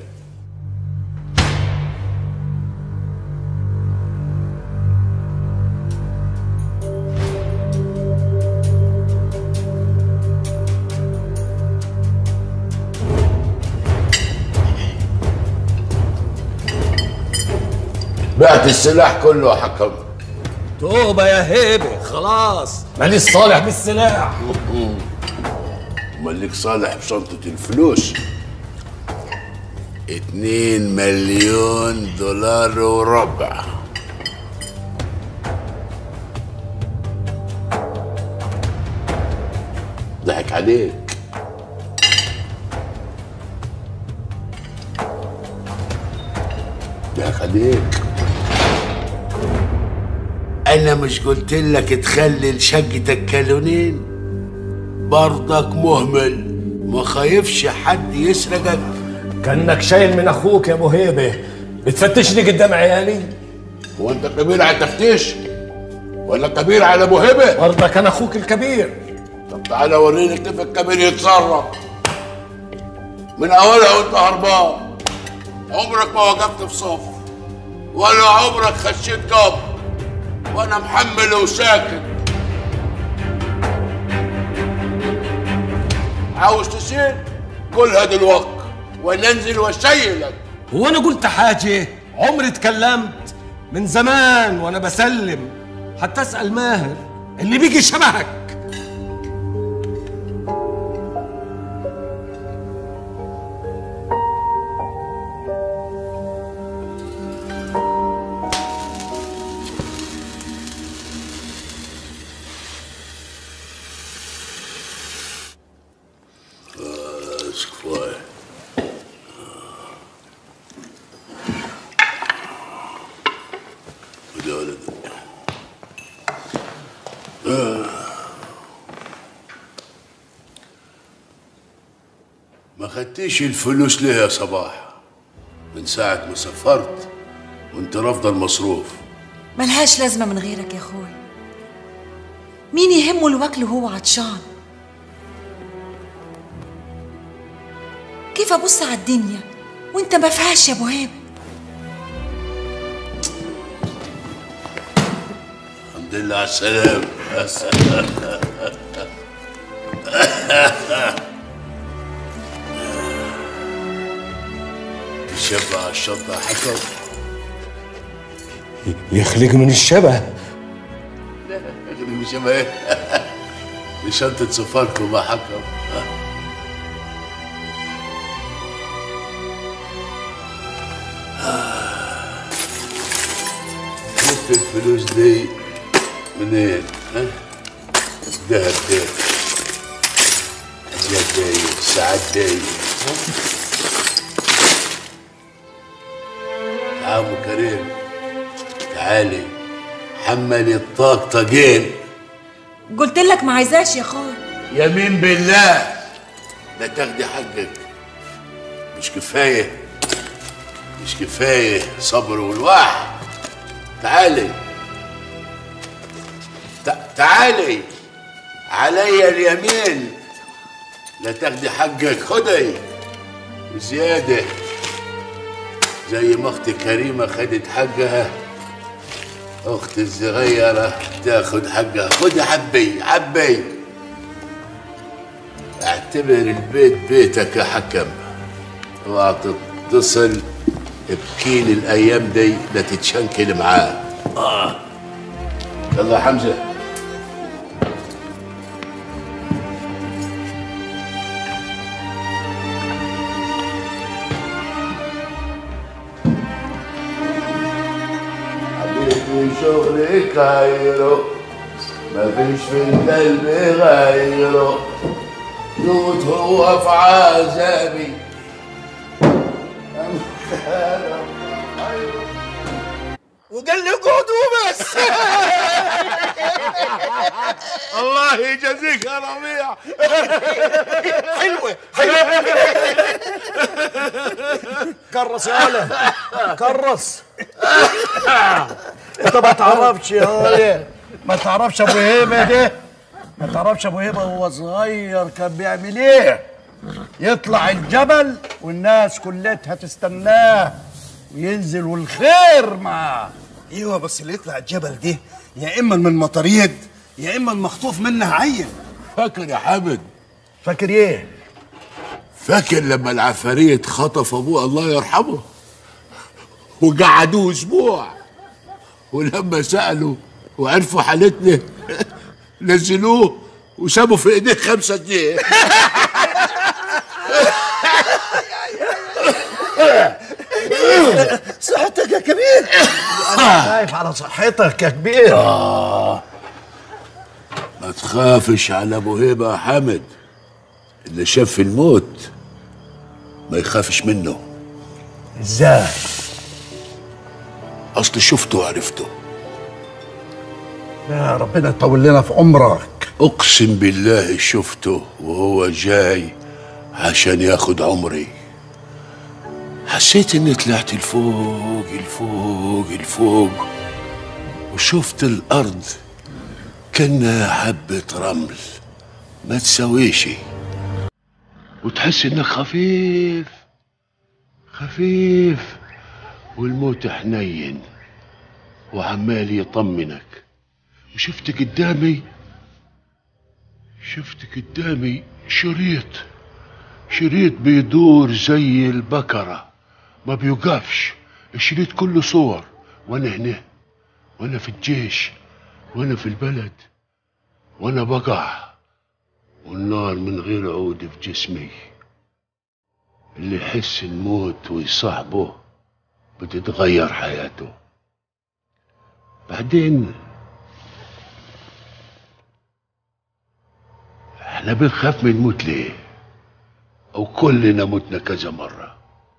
بعت السلاح كله يا حكم. توبة يا هيبة، خلاص ماليش صالح بالسلاح. امال ليك صالح بشنطة الفلوس. اتنين مليون دولار وربع. ضحك عليك. ضحك عليك. انا مش قلت لك تخلي شقتك كالونين؟ برضك مهمل، ما خايفش حد يسرقك. كأنك شايل من اخوك يا ابو هيبة، بتفتشني قدام عيالي؟ هو انت كبير على التفتيش ولا كبير على ابو هيبة؟ برضك انا اخوك الكبير. طب تعالى وريني كيف الكبير يتصرف من اولها وانت هربان. عمرك ما وقفت في صف ولا عمرك خشيت قبر، وانا محمل وساكت. عاوز تسير قولها دلوقتي وانا انزل واشيلك. هو انا قلت حاجه؟ عمري اتكلمت؟ من زمان وانا بسلم، حتى اسال ماهر اللي بيجي شبهك. ما خدتيش الفلوس ليه يا صباح؟ من ساعة ما سافرت وانت رافضة المصروف. ملهاش لازمة من غيرك يا اخوي. مين يهمه الوكل وهو عطشان؟ كيف ابص على الدنيا وانت ما فيهاش يا ابو هيبة؟ الحمد لله على السلامة. تشبع على الشنطة يا حكم؟ يخلق من الشبه. لا يخلق من الشبه ايه؟ دي شنطة سفاركم يا حكم. جبت الفلوس دي منين؟ ها؟ دهب دي، أيام دي، ساعات دي، ها؟ يا ابو كريم، تعالي حملي الطاقطقين. قلت لك ما عايزاش يا اخوي. يمين بالله لا تاخدي حقك. مش كفايه مش كفايه صبر والواح. تعالي تعالي علي اليمين لا تاخدي حقك. خدي زياده زي ما اختي كريمه خدت حقها، اختي الصغيره تاخد حقها. خدي حبي حبي. اعتبر البيت بيتك يا حكم، اوعى تتصل بكيل الايام دي لا تتشنكل معاه. اه يلا يا حمزه. حبيبي شغلي كايرو ما فيش في القلب غيره، يموت هو في عذابي. وقال لي قعدوا بس. الله يجازيك يا ربيع. حلوه حلوه. كرس يا ولد كرس. انت ما تعرفش يا ولد، ما تعرفش ابو هيبه ده، ما تعرفش ابو هيبه وهو صغير كان بيعمل ايه؟ يطلع الجبل والناس كلها تستناه وينزل والخير معاه. ايوه بس اللي يطلع الجبل ده يا اما من مطاريد يا اما مخطوف منها عين. فاكر يا حامد؟ فاكر ايه؟ فاكر لما العفاريت خطف ابوه الله يرحمه وقعدوه اسبوع، ولما سالوا وعرفوا حالتنا نزلوه وسابوا في ايديه خمسة جنيه. صحتك يا كبير. انا خايف على صحتك يا كبير. آه. ما تخافش على ابو هيبه يا حامد، اللي شاف الموت ما يخافش منه. ازاي؟ اصل شفته وعرفته. يا ربنا يطول لنا في عمرك. اقسم بالله شفته وهو جاي عشان ياخد عمري. حسيت اني طلعت لفوق لفوق لفوق وشفت الارض كأنها حبة رمل ما تساويش، وتحس انك خفيف خفيف والموت حنين وعمال يطمنك. وشفت قدامي شفت قدامي شريط شريط بيدور زي البكرة ما بيوقفش. الشريط كله صور وانا هنا وانا في الجيش وانا في البلد وانا بقع والنار من غير عود في جسمي. اللي يحس الموت ويصاحبه بتتغير حياته. بعدين احنا بنخاف من الموت ليه؟ او كلنا متنا كذا مرة،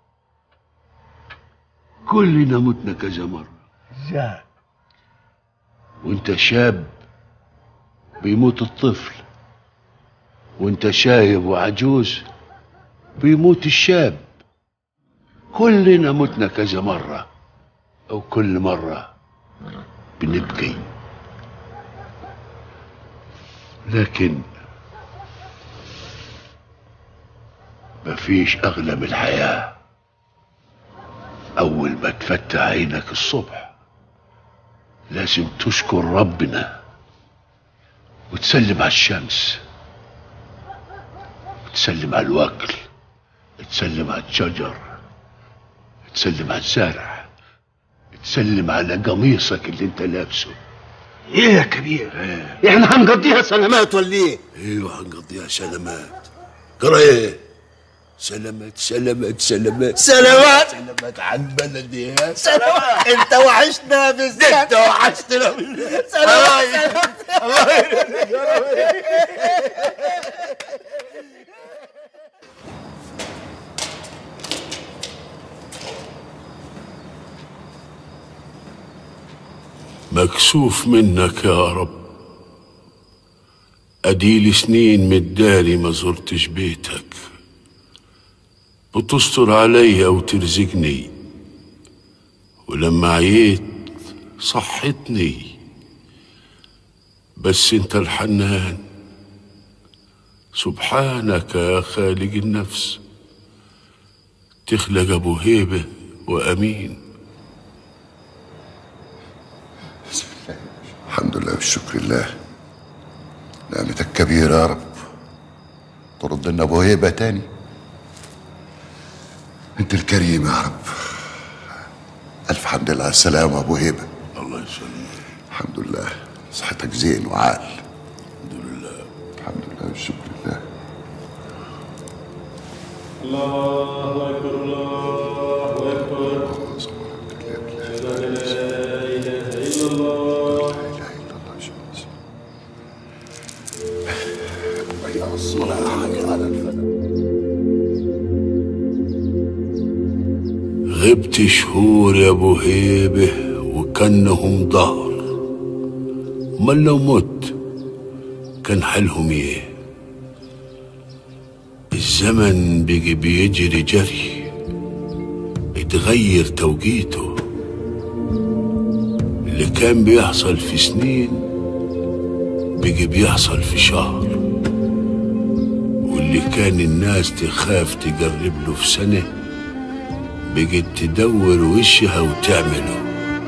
كلنا متنا كذا مرة. ازاي؟ وانت شاب بيموت الطفل، وانت شايب وعجوز بيموت الشاب. كلنا متنا كذا مرة، او كل مرة بنبكي. لكن مفيش اغلى من الحياة. اول ما تفتح عينك الصبح لازم تشكر ربنا وتسلم على الشمس وتسلم على الوكل، تسلم على الشجر، تسلم على الزرع، تسلم على قميصك اللي انت لابسه. ايه يا كبير؟ ايه؟ احنا هنقضيها سلامات ولا ايه؟ ايوه هنقضيها سلامات. ترى ايه؟ سلامات سلامات سلامات سلامات سلامات على البلد يا سلامات. انت وحشنا بالذات. انت وحشتنا بالذات. سلامات الله يرزقك يا رب. مكسوف منك يا رب، أديلي سنين متداري ما زرتش بيتك، بتستر عليا وترزقني، ولما عييت صحتني، بس انت الحنان سبحانك يا خالق النفس، تخلق ابو هيبه وامين. الحمد لله والشكر لله، نعمتك كبيرة يا رب، ترد لنا ابو هيبة تاني. انت الكريم يا رب. الف حمد لله على السلامة ابو هيبة. الله يسلمك. الحمد لله، صحتك زين وعال. الحمد لله. الحمد لله والشكر لله. الله أكبر الله أكبر. لا إله إلا الله. بين الصلاة على الفلاح. غبت شهور يا ابو هيبه وكانهم ضهر، امال لو مت كان حالهم ايه؟ الزمن بيجي بيجري جري، اتغير توقيته، اللي كان بيحصل في سنين بيجي بيحصل في شهر، واللي كان الناس تخاف تقرب له في سنة بقت تدور وشها وتعمله.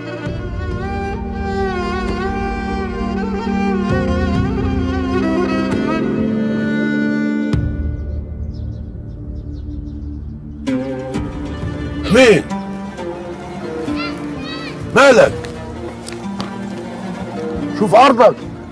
مين؟ مالك؟ شوف عرضك.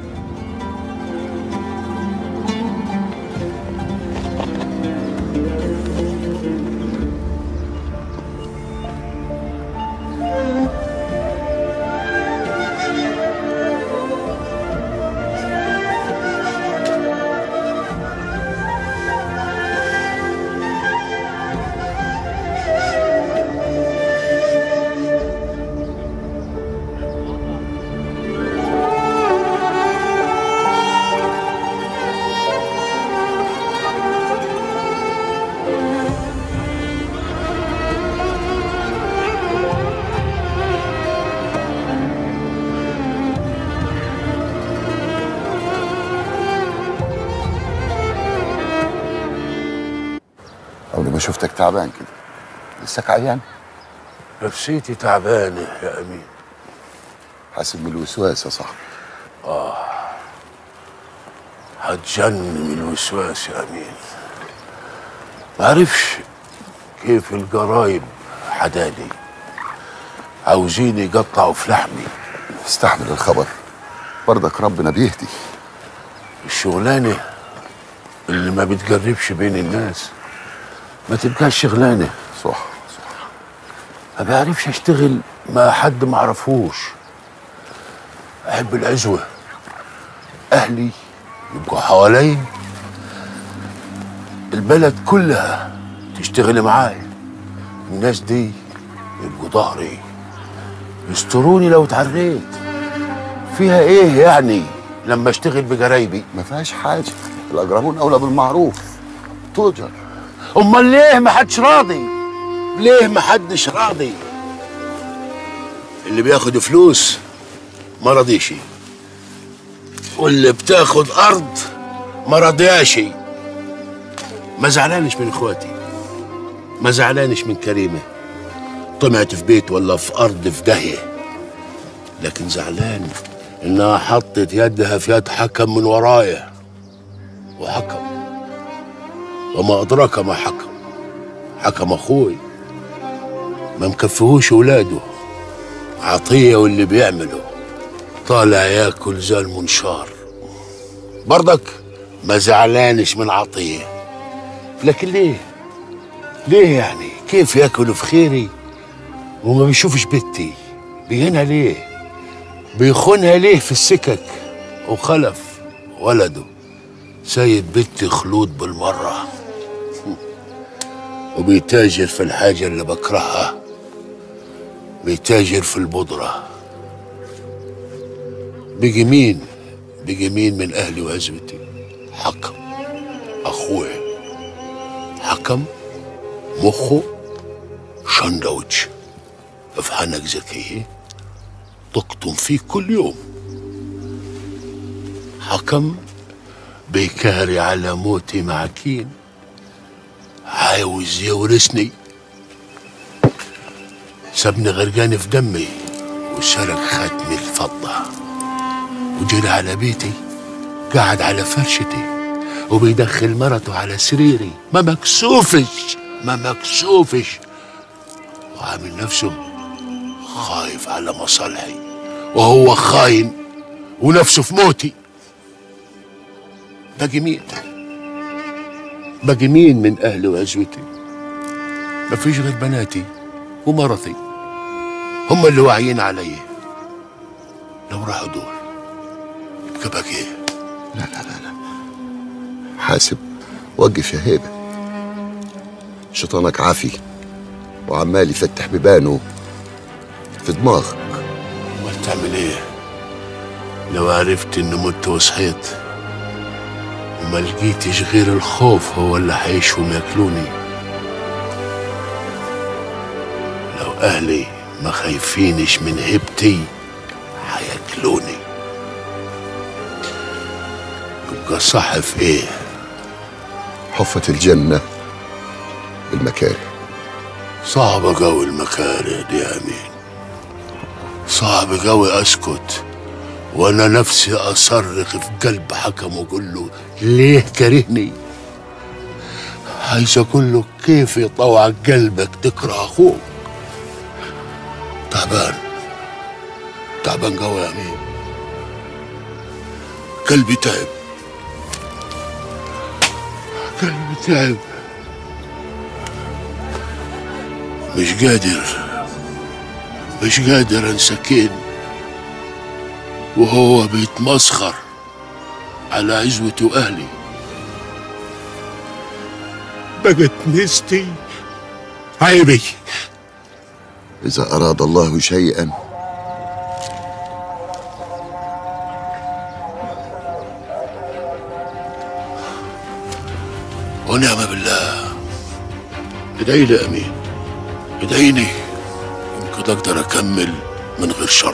أول ما شفتك تعبان كده، لسك عيان؟ نفسيتي تعبانة يا أمين. حاسب من الوسواس يا صاحبي. آه، هتجن من الوسواس يا أمين. معرفش كيف الجرايب حداني، عاوزين يقطعوا في لحمي. استحمل الخبر، برضك ربنا بيهدي. الشغلانة اللي ما بتقربش بين الناس ما تبقاش شغلانة. صح صح. ما بعرفش اشتغل مع حد ما اعرفوش. احب العزوة، اهلي يبقوا حوالي، البلد كلها تشتغل معايا، الناس دي يبقوا ظهري يستروني لو اتعريت. فيها ايه يعني لما اشتغل بجرايبي؟ ما فيهاش حاجة، الاجربون اولى بالمعروف، توجر. امال ليه ما حدش راضي؟ ليه ما حدش راضي؟ اللي بياخد فلوس ما رضيش، واللي بتاخد ارض ما رضياش. ما زعلانش من اخواتي، ما زعلانش من كريمه طمعت في بيت ولا في ارض في داهيه، لكن زعلان انها حطت يدها في يد حكم من ورايا، وحكم وما ادراك ما حكم. حكم اخوي ما مكفيهوش ولاده، عطيه واللي بيعمله طالع ياكل زي المنشار. برضك ما زعلانش من عطيه، لكن ليه؟ ليه يعني؟ كيف ياكل في خيري وما بيشوفش بنتي؟ بيهنها ليه؟ بيخونها ليه في السكك؟ وخلف ولده سيد بنتي خلود بالمرة، وبيتاجر في الحاجة اللي بكرهها، بيتاجر في البودرة. بيجي مين بيجي مين من اهلي وعزوتي؟ حكم اخويا، حكم مخه شندوتش افحنك ذكيه تقطم فيه كل يوم. حكم بيكاري على موتي معكين، عاوز يورثني، سابني غرقان في دمي وسرق ختمي الفضة وجري على بيتي، قعد على فرشتي وبيدخل مرته على سريري، ما مكسوفش ما مكسوفش وعامل نفسه خايف على مصالحي وهو خاين ونفسه في موتي. باقي مين باقي مين من اهلي وعزوتي؟ مفيش غير بناتي ومرتي، هم اللي واعيين عليا. لو راحوا دول يبقى باقي ايه؟ لا لا لا لا حاسب، وقف يا هيبة. شيطانك عافي وعمال يفتح بيبانه في دماغك. امال تعمل ايه لو عرفت اني مت وصحيت وما لقيتش غير الخوف هو اللي هيشوم ياكلوني؟ لو اهلي ما خايفينش من هيبتي هياكلوني، يبقى صح في ايه؟ حفة الجنة بالمكاره. صعب قوي المكاره دي يا امين، صعب قوي اسكت وانا نفسي اصرخ في قلب حكم واقول له ليه كرهني؟ عايز اقول له كيف يطوع قلبك تكره اخوك؟ تعبان تعبان قوي يا امين، قلبي تعب قلبي تعب، مش قادر مش قادر انسكن وهو بيتمسخر على عزوتي واهلي. بقت نستي عيبي. إذا أراد الله شيئا ونعم بالله. ادعي لي يا امين، ادعيني يمكن اقدر اكمل من غير شر.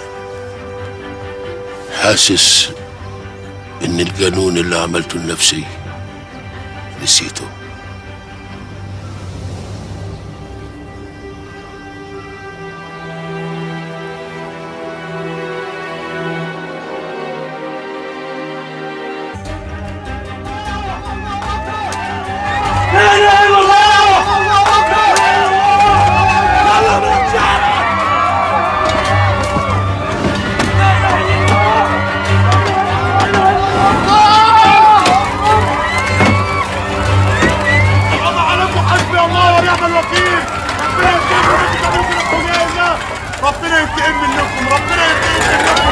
حاسس ان القانون اللي عملته لنفسي نسيته. ربنا ينتقم منكم، ربنا ينتقم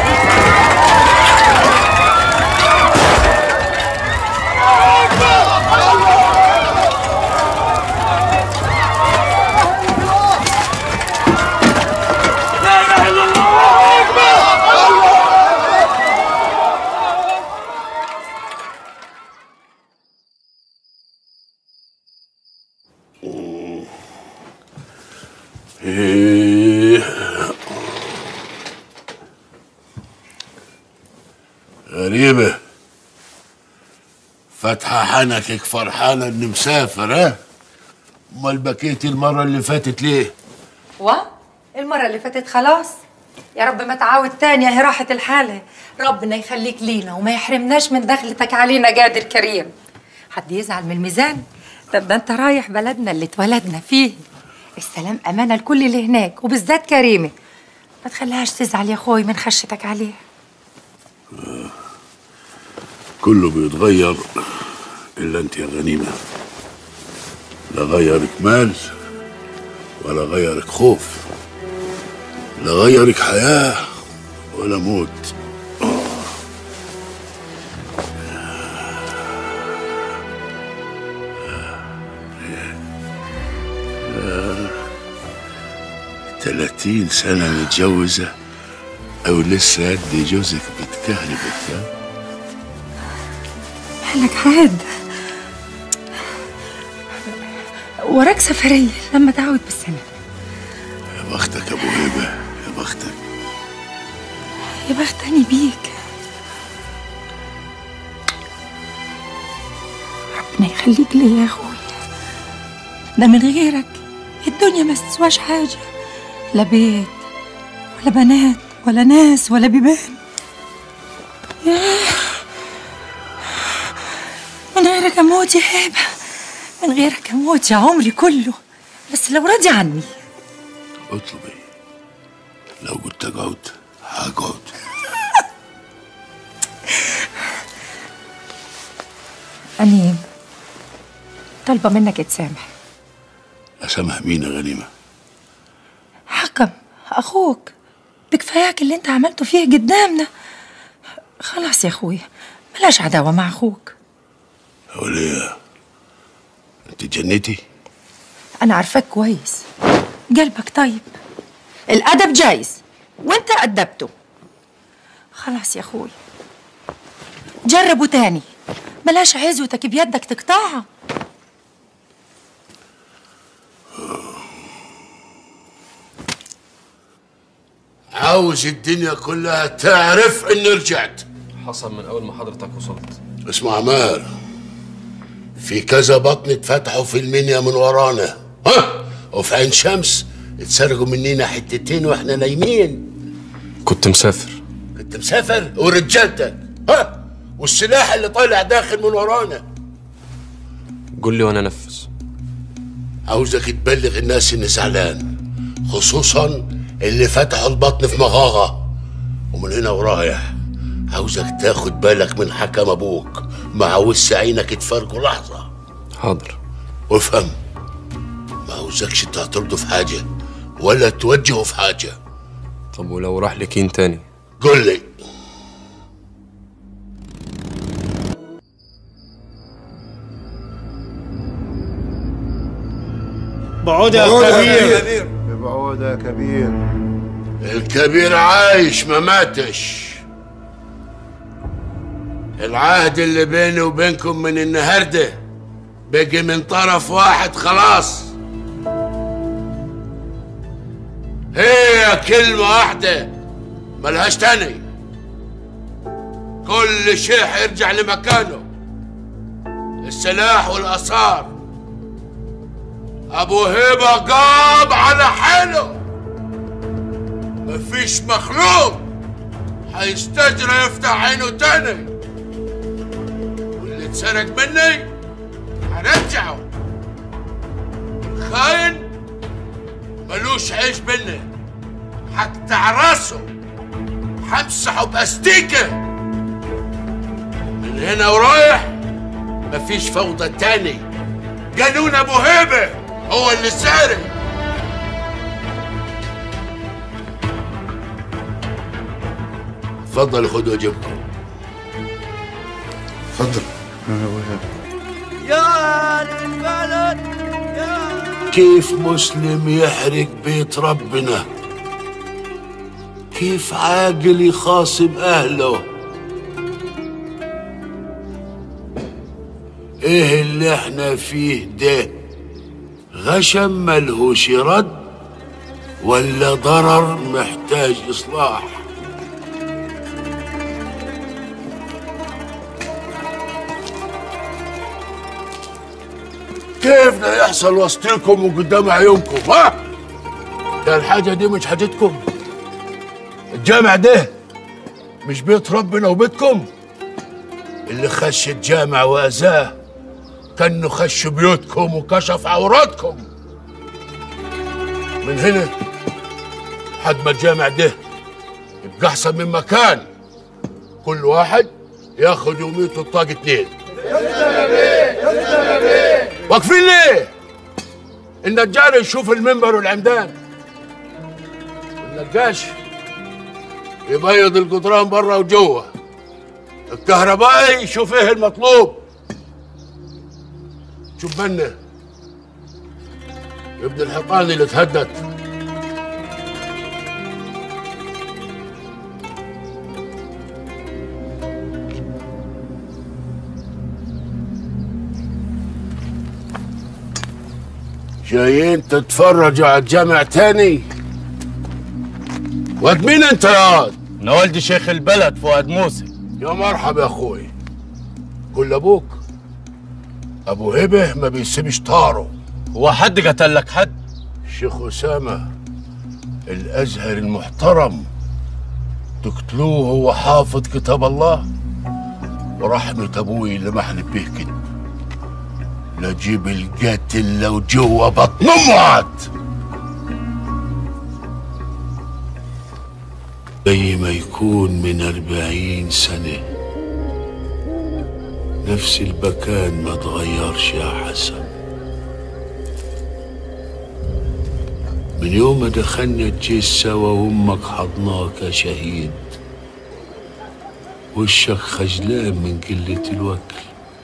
لا اله الا الله اكبر. غريبة فاتحة حنكك فرحانة اني مسافر، ها؟ امال بكيتي المرة اللي فاتت ليه؟ و المرة اللي فاتت خلاص، يا رب ما تعاود تاني، اهي راحت الحالة. ربنا يخليك لينا وما يحرمناش من دخلتك علينا قادر كريم. حد يزعل من الميزان؟ طب ده انت رايح بلدنا اللي اتولدنا فيه، السلام امانة لكل اللي هناك وبالذات كريمة. ما تخليهاش تزعل يا اخوي من خشتك عليه. كله بيتغير الا انت يا غنيمة، لا غيرك مال ولا غيرك خوف، لا غيرك حياة ولا موت. ثلاثين سنة متجوزة أو لسه قد جوزك كهربت ها؟ مالك عاد؟ وراك سفرية لما تعود بالسنة. يا بختك يا ابو هيبة، يا بختك. يا بختني بيك. ربنا يخليك لي يا اخويا. ده من غيرك الدنيا ما تسواش حاجة، لا بيت ولا بنات ولا ناس ولا بيبان. ياه، من غيرك اموت يا هبه، من غيرك اموت يا عمري كله، بس لو راضي عني. اطلبي، لو قلت اقعد هقعد. أني طالبة منك تسامح. اسامح مين يا غنيمة؟ حكم أخوك، بكفاياك اللي أنت عملته فيه قدامنا. خلاص يا أخويا، بلاش عداوة مع أخوك. وليه؟ أنت جنيتي؟ أنا عارفاك كويس، قلبك طيب، الأدب جايز وأنت أدبته. خلاص يا أخوي، جربوا تاني، بلاش عزوتك بيدك تقطعها. عاوز الدنيا كلها تعرف اني رجعت. حصل من اول ما حضرتك وصلت. اسمع مال، في كذا بطن اتفتحوا في المنيا من ورانا، ها، وفي عين شمس اتسرقوا مننا حتتين واحنا نايمين. كنت مسافر. كنت مسافر ورجالتك، ها، والسلاح اللي طالع داخل من ورانا. قول لي وانا انفذ. عاوزك تبلغ الناس اني زعلان، خصوصا اللي فتحوا البطن في مغاغة. ومن هنا ورايح عاوزك تاخد بالك من حكم ابوك، ما عاوزش عينك تفرقوا لحظة. حاضر. وافهم، ما عاوزكش تعترضه في حاجة ولا توجهه في حاجة. طب ولو راح لكين تاني؟ قول لي. بعود يا كبير. بعود يا كبير. الكبير عايش ما ماتش. العهد اللي بيني وبينكم من النهارده بقي من طرف واحد خلاص. هي كلمة واحدة ملهاش تاني. كل شيء هيرجع لمكانه، السلاح والآثار. أبو هيبة قام على حاله، مفيش مخلوق هيستجرى يفتح عينه تاني. واللي اتسرق مني هرجعه. الخاين ملوش عيش مني، هقطع راسه، همسحه باستيكه. من هنا ورايح مفيش فوضى تاني. قانون ابو هيبه هو اللي سارق. اتفضل خدوا واجبكم. اتفضل. يا للبلد يا كيف مسلم يحرق بيت ربنا؟ كيف عاقل يخاصم اهله؟ ايه اللي احنا فيه ده؟ غشم ملهوش رد ولا ضرر محتاج اصلاح؟ كيف ده يحصل وسطكم وقدام عيونكم؟ ها؟ ده الحاجة دي مش حاجتكم؟ الجامع ده مش بيت ربنا وبيتكم؟ اللي خش الجامع وأذاه كأنه خش بيوتكم وكشف عوراتكم. من هنا حد ما الجامع ده يبقى أحسن من مكان، كل واحد ياخد يوميته الطاقة اتنين. واقفين ليه؟ النجار يشوف المنبر والعمدان، والنقاش يبيض الجدران برا وجوه، الكهربائي يشوف ايه المطلوب، شوف منا يبني الحيطان اللي تهدت. جايين تتفرجوا على الجامع تاني؟ واد مين انت يا واد؟ انا والدي شيخ البلد فؤاد موسى. يا مرحبا يا اخوي. قول لابوك ابو هبه ما بيسيبش طاره. هو حد قتل لك حد؟ الشيخ اسامه الازهر المحترم تقتلوه هو حافظ كتاب الله، ورحمه ابوي اللي ما حلف به كده لا جيب القاتل لو جوا بطن امه. زي ما يكون من أربعين سنة نفس المكان ما تغيرش يا حسن. من يوم ما دخلنا الجيش سوا وامك حضناك يا شهيد، وشك خجلان من قلة الوكل،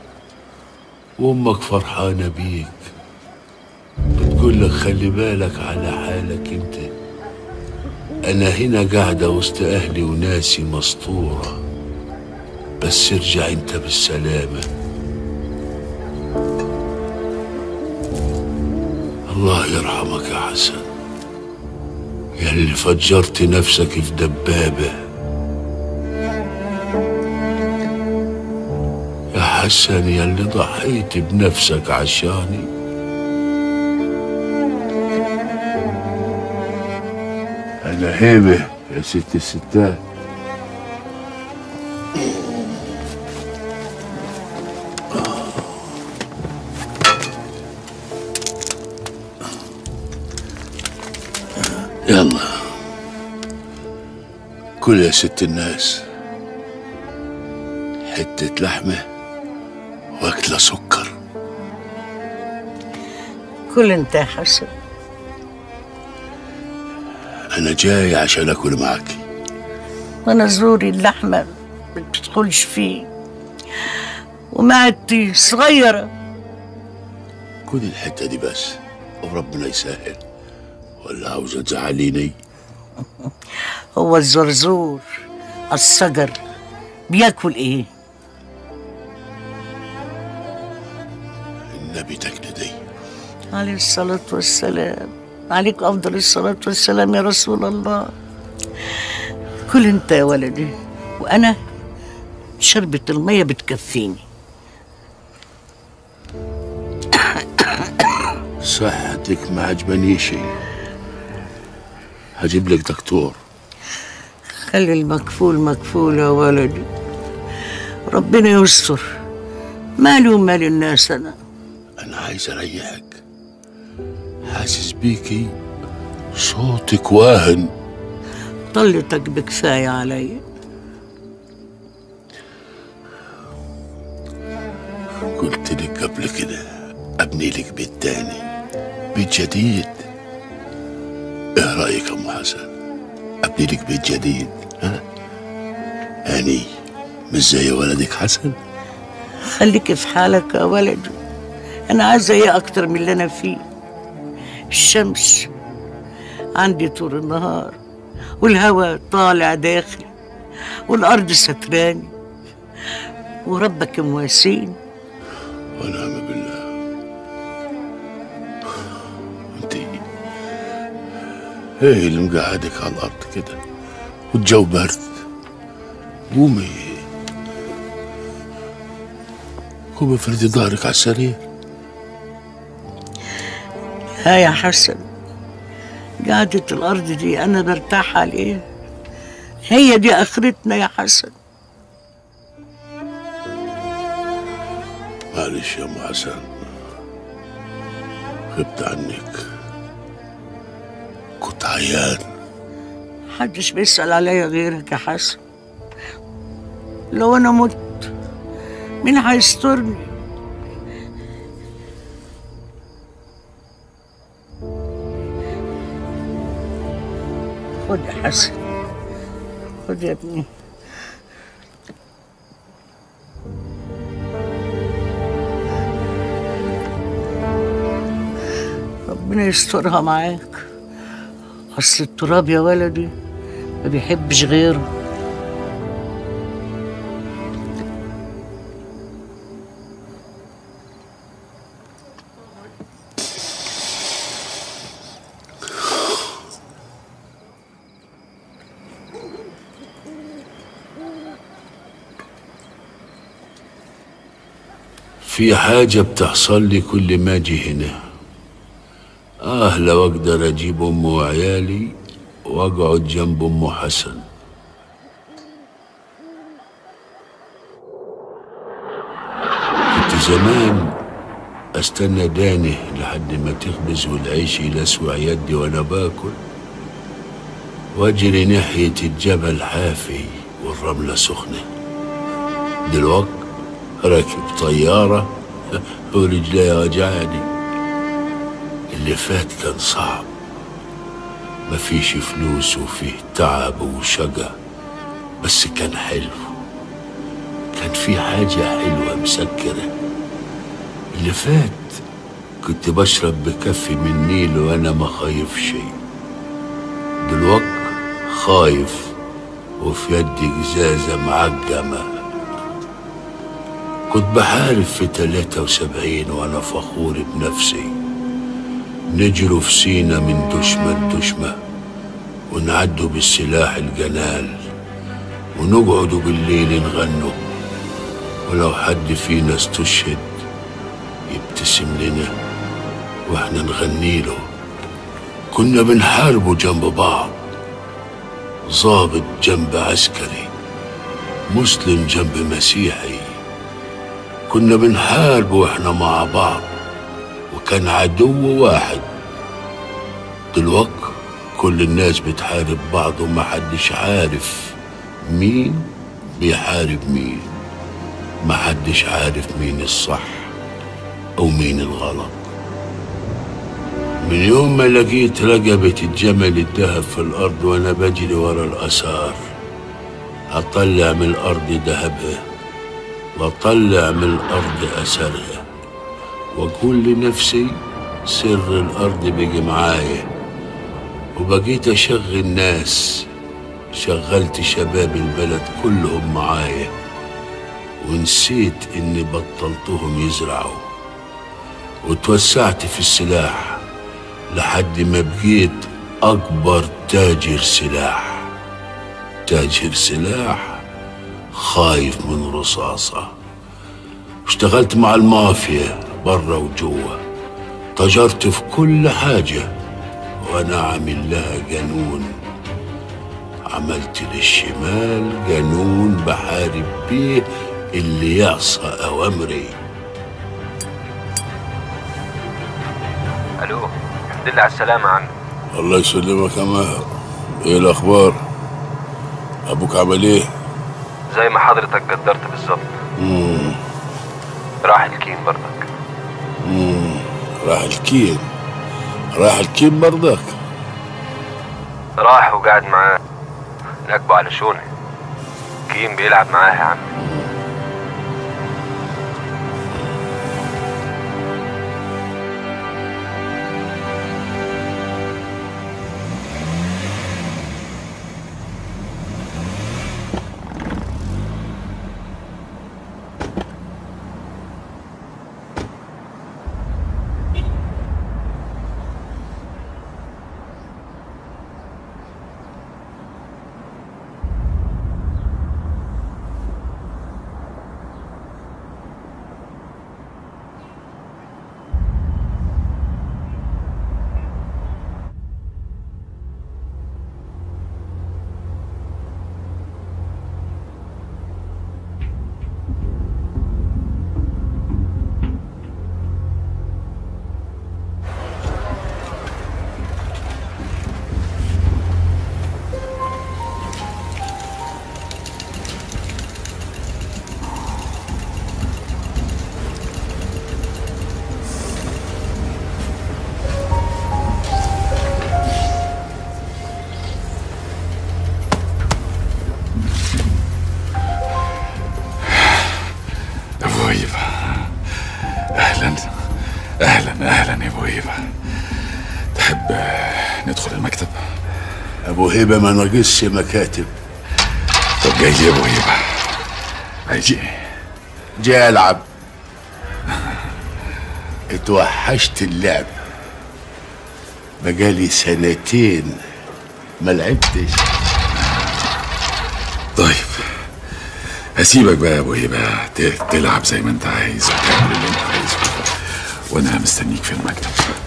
وامك فرحانة بيك بتقول لك خلي بالك على حالك انت. انا هنا قاعدة وسط اهلي وناسي مسطورة، بس ارجع انت بالسلامة. الله يرحمك يا حسن يا اللي فجرت نفسك في دبابة. يا حسن يا اللي ضحيت بنفسك عشاني. أنا هيبة يا ست الستات. يلا كل يا ست الناس حتة لحمة واكلة سكر. كل انت يا حسن. أنا جاي عشان آكل معاكي. وانا زوري اللحمة ما بتدخلش فيه ومعدتي صغيرة. كل الحتة دي بس وربنا يسهل، ولا عاوزة تزعليني؟ هو الزرزور الصقر بياكل ايه؟ النبي تكندي عليه الصلاة والسلام. عليك أفضل الصلاة والسلام يا رسول الله. كل انت يا ولدي، وأنا شربة المية بتكفيني. صحتك ما عجبني شيء، هجيب لك دكتور. خلي المكفول مكفول يا ولدي، ربنا يستر. مالي ومال الناس. أنا أنا عايز أريحك، حاسس بيكي صوتك واهن. طلتك بكفاية علي. قلت لك قبل كده أبني لك بيت تاني، بيت جديد. إيه رأيك يا أم حسن؟ أبني لك بيت جديد، ها؟ هاني مش زي ولدك حسن؟ خليك في حالك يا ولدي. أنا عايزة إيه أكتر من اللي أنا فيه؟ الشمس عندي طول النهار، والهواء طالع داخل، والأرض ستراني، وربك مواسين. ونعم بالله. انت ايه اللي مقعدك على الأرض كده والجو برد؟ قومي قومي افردي ظهرك على السرير. ها يا حسن، قعدة الأرض دي أنا برتاح عليها، هي دي آخرتنا يا حسن. معلش يا أم حسن، غبت عنك، كنت عيان. محدش بيسأل عليا غيرك يا حسن. لو أنا مت مين هيسترني؟ خد يا حسن، خد يا ابني. ربنا يسترها معاك، اصل التراب يا ولدي ما بيحبش غيره. في حاجة بتحصل لي كل ما اجي هنا. اه لو اقدر اجيب امي وعيالي واقعد جنب ام حسن. كنت زمان استنى داني لحد ما تخبز والعيش يلسوع يدي وانا باكل، واجري ناحية الجبل حافي والرملة سخنة. دلوقت راكب طيارة ورجلي وجعاني. اللي فات كان صعب، مفيش فلوس وفيه تعب وشقى، بس كان حلو. كان في حاجة حلوة مسكرة. اللي فات كنت بشرب بكفي من نيل وانا ما خايف شيء. دلوقت خايف وفي يدي جزازة معجمة. كنت بحارب في تلاتة وسبعين وانا فخور بنفسي. نجروا في سينا من دشمة لدشمة ونعدوا بالسلاح الجنال، ونقعدوا بالليل نغنوا، ولو حد فينا استشهد يبتسم لنا واحنا نغني له. كنا بنحاربوا جنب بعض، ضابط جنب عسكري، مسلم جنب مسيحي. كنا بنحارب واحنا مع بعض، وكان عدو واحد. دلوقت كل الناس بتحارب بعض ومحدش عارف مين بيحارب مين. محدش عارف مين الصح او مين الغلط. من يوم ما لقيت رقبة الجمل الدهب في الارض وانا بجري ورا الاثار، اطلع من الارض دهبها واطلع من الارض اثرها، واقول لنفسي سر الارض بيجي معايا. وبقيت اشغل ناس، شغلت شباب البلد كلهم معايا، ونسيت اني بطلتهم يزرعوا. وتوسعت في السلاح لحد ما بقيت اكبر تاجر سلاح. تاجر سلاح خايف من رصاصة. اشتغلت مع المافيا برا وجوا، تجرت في كل حاجة وانا عامل لها جنون. عملت للشمال جنون بحارب بيه اللي يعصى اوامري. الو، الحمد لله على السلامة يا عم. الله يسلمك يا ماهر. ايه الاخبار؟ ابوك عمل ايه؟ زي ما حضرتك قدرت بالظبط. امم راح الكين برضك. امم راح الكين. راح الكين برضك؟ راح وقعد معاه، نكبه على شونه. كين بيلعب معاه يا عم. اهلا اهلا اهلا يا ابو هيبه. تحب ندخل المكتب؟ ابو هيبه ما ناقصش مكاتب. طب جاي لي يا ابو هيبه؟ هيجي جاي العب. اتوحشت اللعب، بقالي سنتين ما لعبتش. طيب هسيبك بقى يا ابو هبه ت- تلعب زي ما انت عايز وتعمل اللي انت عايزه، وانا مستنيك في المكتب.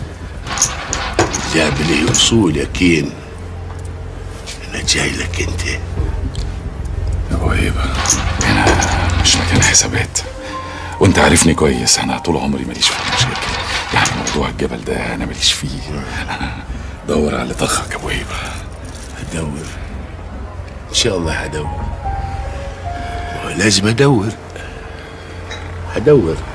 لعب ليه اصول يا كين، انا جاي لك انت. يا ابو هبه هنا مش مكان حسابات، وانت عارفني كويس، انا طول عمري ماليش في المشاكل. يعني موضوع الجبل ده انا ماليش فيه. دور على طخك يا ابو هبه. هدور ان شاء الله، هدور لازم ادور هدور.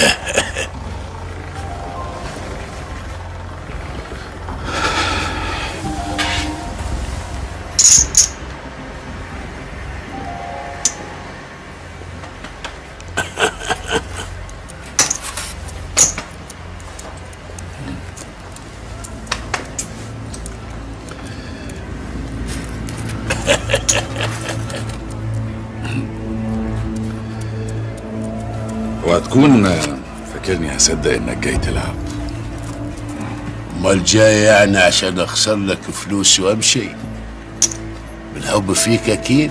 وهتكون فاكرني هصدق انك جاي تلعب؟ امال جاي يعني عشان اخسر لك فلوس وامشي بالحب فيك اكيد؟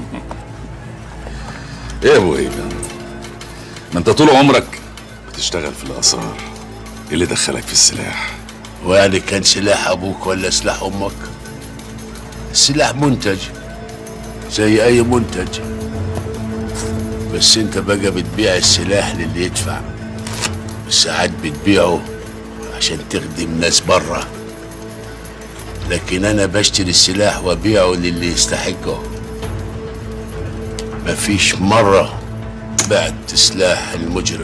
ايه يا ابو هيبه، ما انت طول عمرك بتشتغل في الاسرار، ايه اللي دخلك في السلاح؟ ويعني كان سلاح ابوك ولا سلاح امك؟ السلاح منتج زي اي منتج، بس انت بقى بتبيع السلاح للي يدفع، ساعات بتبيعه عشان تخدم ناس بره، لكن انا بشتري السلاح وابيعه للي يستحقه. مفيش مرة بعت سلاح المجرم.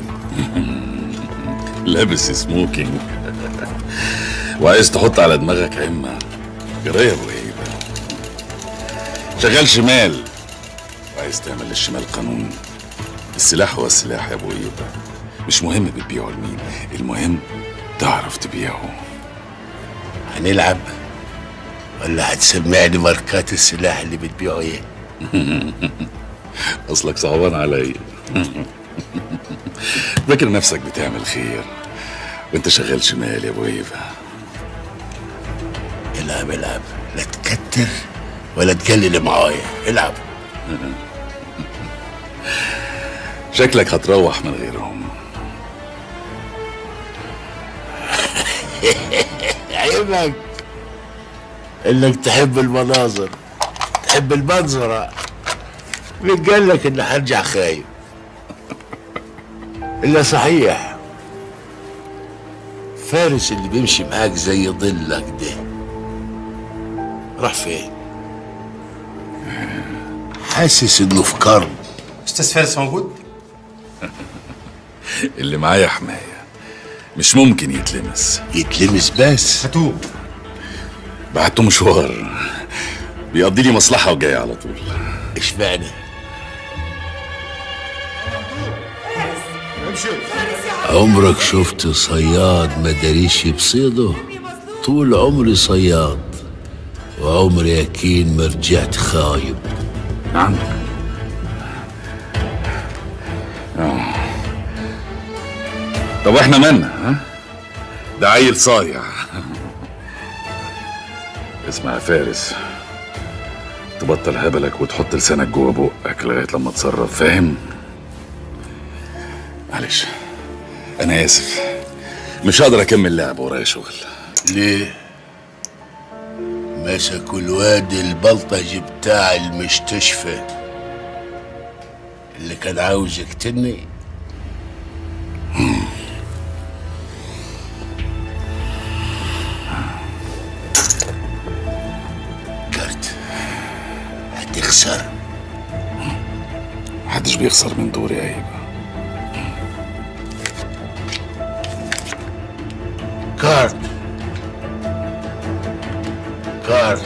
لابس سموكينج وعايز تحط على دماغك عمة. جرايه يا ابو هيبه، شغال شمال وعايز تعمل للشمال قانون. السلاح هو السلاح يا ابو هيبه، مش مهم بتبيعه لمين، المهم تعرف تبيعه. هنلعب ولا هتسمعني ماركات السلاح اللي بتبيعه ايه؟ اصلك صعبان عليا. فاكر نفسك بتعمل خير وانت شغال شمال يا ابو هيبه. العب العب، لا تكتر ولا تقلل معايا، العب. شكلك هتروح من غيرهم. عيبك انك تحب المناظر، تحب المنظرة. مين قال لك اني هرجع خايب؟ الا صحيح فارس اللي بيمشي معاك زي ظلك ده راح فين؟ حاسس انه في كرب. استاذ فارس موجود؟ اللي معايا حماية، مش ممكن يتلمس. يتلمس بس؟ هاتوه. بعته مشوار، بيقضي لي مصلحة وجاي على طول. اشمعنى؟ عمرك شفت صياد ما داريش بصيده؟ طول عمري صياد وعمري اكيد ما رجعت خايب. نعم. آه. طب واحنا مالنا؟ ها؟ ده عيل صايع. اسمع يا فارس، تبطل هبلك وتحط لسانك جوه بقك لغايه لما تتصرف، فاهم؟ معلش انا اسف، مش هقدر اكمل لعب، ورايا شغل. ليه؟ مسكوا الواد البلطجي بتاع المستشفى اللي كان عاوز يقتلني. كارت هتخسر. محدش بيخسر من دوري يا هيبه. كارت كارت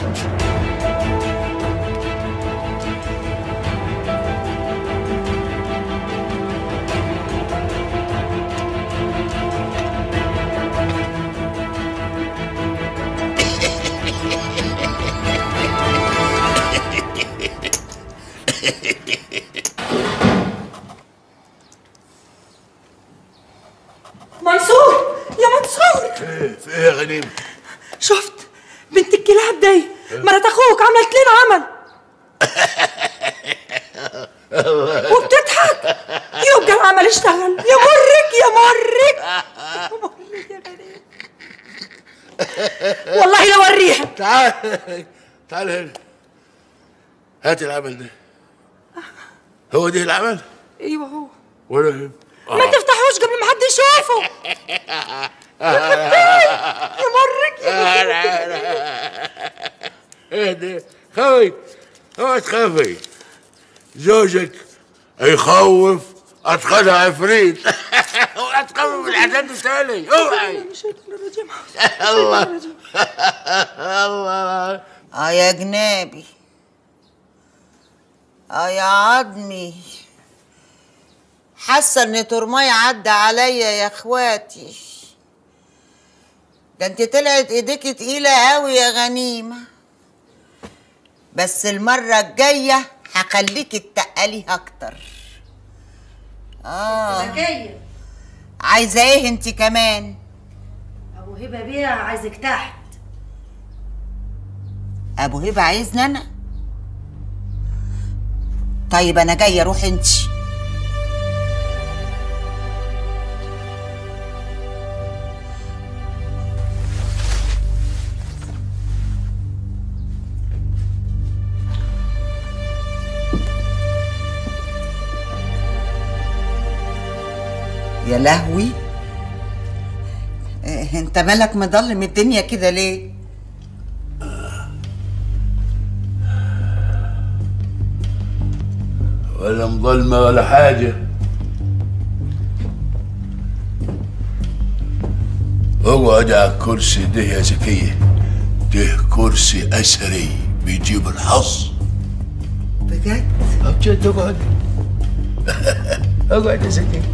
منصور يا منصور، ايه في ايه يا غنيم؟ شفت بنت الكلاب دي مرات اخوك عملت لنا عمل. وبتضحك. يبقى العمل اشتغل. يا مرك يا مرك يا مرك يا غريب. والله لو اوريها. تعال تعال هنا، هات العمل ده. هو ده العمل؟ ايوه هو. ولا ما تفتحوش قبل ما حد يشوفه. يا مرك يا مرك. اهدي خوي، اوعي تخافي، زوجك يخوف اتقن عفريت. اوعي تخافي من العذاب التالي، اوعي. الله الله. اه يا جنابي، اه يا عظمي، حاسه ان ترماي عدى عليا يا اخواتي. ده انت طلعت ايديكي تقيله قوي يا غنيمه، بس المره الجايه هخليكي تتقليها اكتر. اه زكية، عايزه ايه انت كمان؟ ابو هبه بيه عايزك تحت. ابو هبه عايزني انا؟ طيب انا جايه، روح انت. يا لهوي، إيه انت مالك مضلم الدنيا كده ليه؟ ولا مظلمة ولا حاجة. اقعد على الكرسي ده يا زكية، ده كرسي أثري بيجيب الحظ. بجد؟ بجد اقعد. اقعد يا زكية.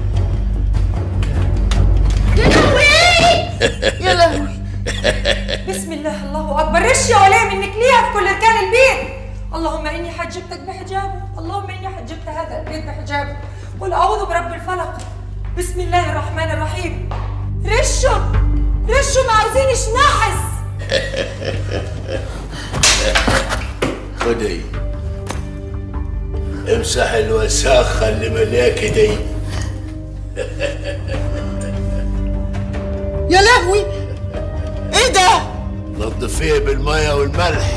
يا لهوي يا لهوي. بسم الله الله اكبر. رش يا ولاء منك ليها في كل اركان البيت. اللهم اني حجبتك بحجابه، اللهم اني حجبت هذا البيت بحجابه. قل اعوذ برب الفلق. بسم الله الرحمن الرحيم. رشوا رشوا، ما عاوزينش نحس. خدي امسح الوساخة اللي ملياك دي. يا لهوي، ايه ده؟ نظفيه بالمية والملح.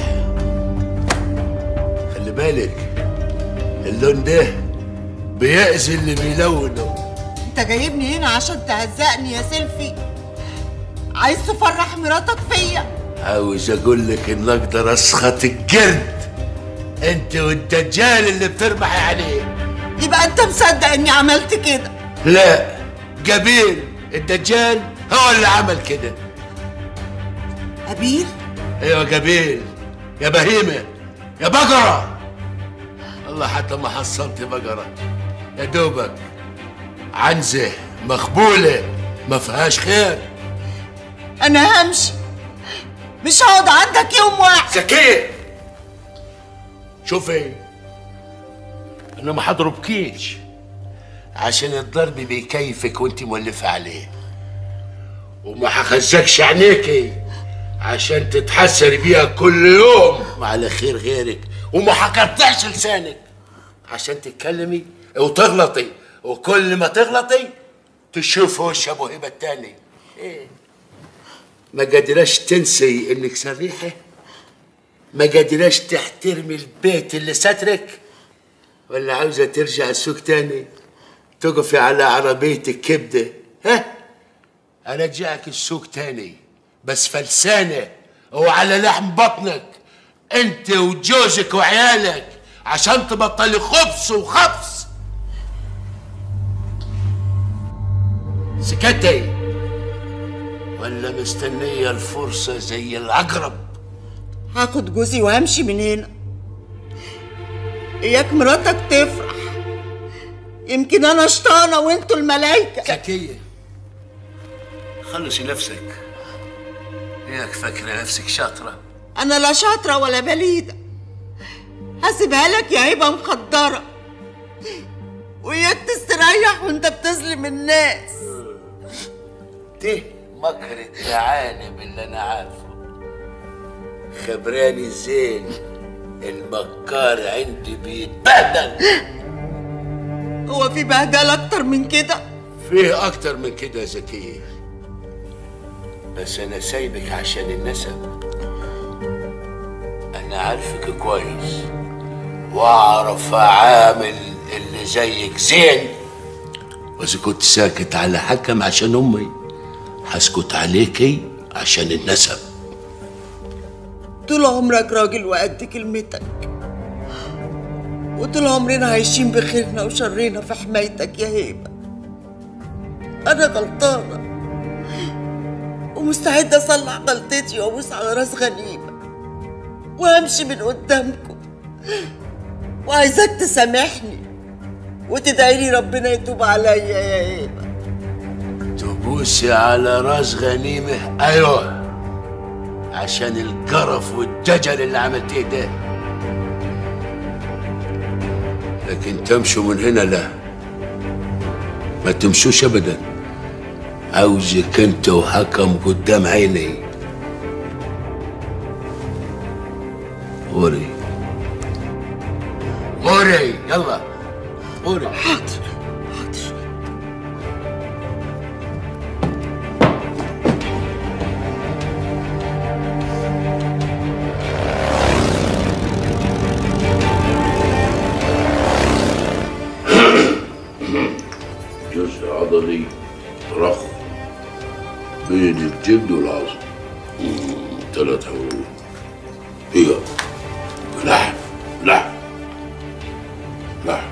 خلي بالك اللون ده بيأذي اللي بيلونه. انت جايبني هنا عشان تهزقني يا سيلفي؟ عايز تفرح مراتك فيا؟ عاوز اقول لك ان اقدر اسخط الجرد انت والدجال اللي بترمحي عليه. يبقى انت مصدق اني عملت كده؟ لا، جبيل الدجال هو اللي عمل كده. أبيل؟ ايوه جبيل، يا بهيمه يا بقره. الله حتى ما حصلت بقره، يا دوبك عنزه مخبوله ما فيهاش خير. انا همشي، مش هقعد عندك يوم واحد. زكيه شوفي، انا ما هضربكيش عشان الضرب بيكيفك وانت مولفه عليه، وما هخزكش عينيكي عشان تتحسري بيها كل يوم على خير غيرك، وما هقطعش لسانك عشان تتكلمي وتغلطي، وكل ما تغلطي تشوف وش ابو هبه التاني. ايه ما قادراش تنسي انك صريحه؟ ما قادراش تحترمي البيت اللي سترك؟ ولا عاوزه ترجع السوق تاني تقفي على عربيه الكبده؟ ها ارجعك السوق تاني بس فلسانه وعلى لحم بطنك انت وجوزك وعيالك عشان تبطلي خبص وخبص. سكتي ولا مستنيه الفرصه زي العقرب؟ هاخد جوزي وهمشي من هنا. اياك مراتك تفرح، يمكن انا شطانه وانتوا الملايكه. زكيه خلصي نفسك، اياك فاكره نفسك شاطره؟ انا لا شاطره ولا بليده، هسيبها لك يا هبه مخدره، وياك تستريح وانت بتظلم الناس. ده مكر العالم اللي انا عارفه، خبراني زين المكار عندي بيتبهدل. هو في بهدله اكتر من كده؟ فيه اكتر من كده يا زكيه، بس انا سايبك عشان النسب. انا عارفك كويس واعرف اعامل اللي زيك زين، واذا كنت ساكت على حكم عشان امي هسكت عليكي عشان النسب. طول عمرك راجل وقد كلمتك، وطول عمرنا عايشين بخيرنا وشرنا في حمايتك يا هيبه. انا غلطانه ومستعده اصلح غلطتي وابوس على راس غنيمه وامشي من قدامكم، وعايزاك تسامحني وتدعي لي ربنا يتوب عليا يا هيبه. تبوسي على راس غنيمه؟ ايوه، عشان القرف والدجل اللي عملتيه ده. لكن تمشوا من هنا لا، ما تمشوش ابدا. عاوزك انت وحكم قدام عيني. غوري غوري يلا غوري. حاضر جزء عضلي رخ بين الجلد والعظم، ثلاث حروف. هي لحم لحم لحم.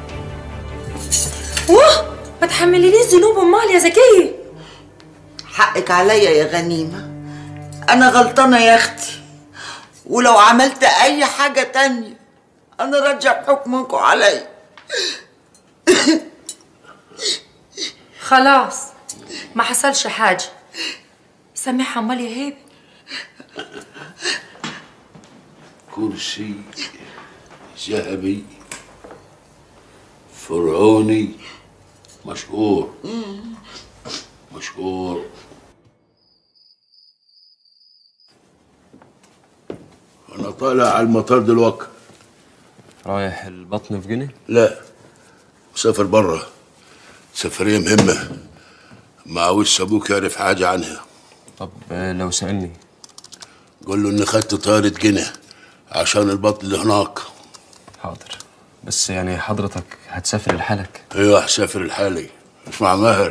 واه ما تحمليليش ذنوب امال يا زكيه. حقك عليا يا غنيمه، انا غلطانه يا اختي، ولو عملت اي حاجه تانية انا راجع حكمكم عليا. خلاص ما حصلش حاجه، سامحها امال يا هيبه. كرسي ذهبي فرعوني مشهور مشهور. انا طالع على المطار دلوقتي. رايح البطن في جنيه؟ لا، مسافر بره، سفرية مهمة، ما عاوزش ابوك يعرف حاجة عنها. طب لو سألني؟ قول له اني خدت طيارة جنيه عشان البطن اللي هناك. حاضر، بس يعني حضرتك هتسافر لحالك؟ ايوه هسافر لحالي. اسمع ماهر،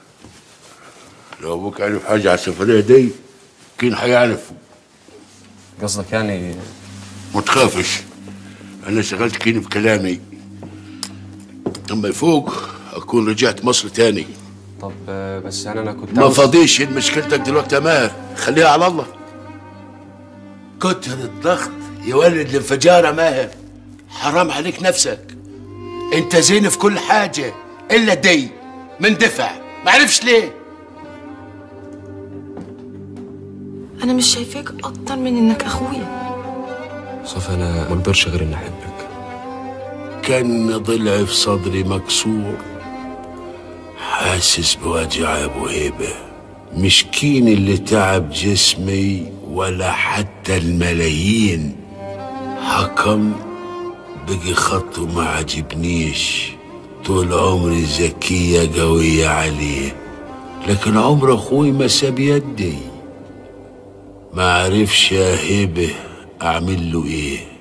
لو ابوك عرف حاجة على السفرية دي كين هيعرف. قصدك يعني؟ ما تخافش، انا شغلت كين بكلامي، لما يفوق اكون رجعت مصر تاني. طب بس يعني انا كنت ما فاضيش مشكلتك دلوقتي يا ماهر، خليها على الله. كتر الضغط يولد الانفجار يا ماهر، حرام عليك نفسك. انت زين في كل حاجه الا دي من دفع، ما عرفش ليه. انا مش شايفاك اكتر من انك اخويا. صفا انا ما اقدرش غير اني احبك. كان ضلع في صدري مكسور، حاسس بوجع يا ابو هيبه. مسكين اللي تعب جسمي ولا حتى الملايين. حكم بقي خطه ما عجبنيش، طول عمري زكية قوية عليه، لكن عمر اخوي ما ساب يدي. ما عرفش يا هيبه اعمل له ايه.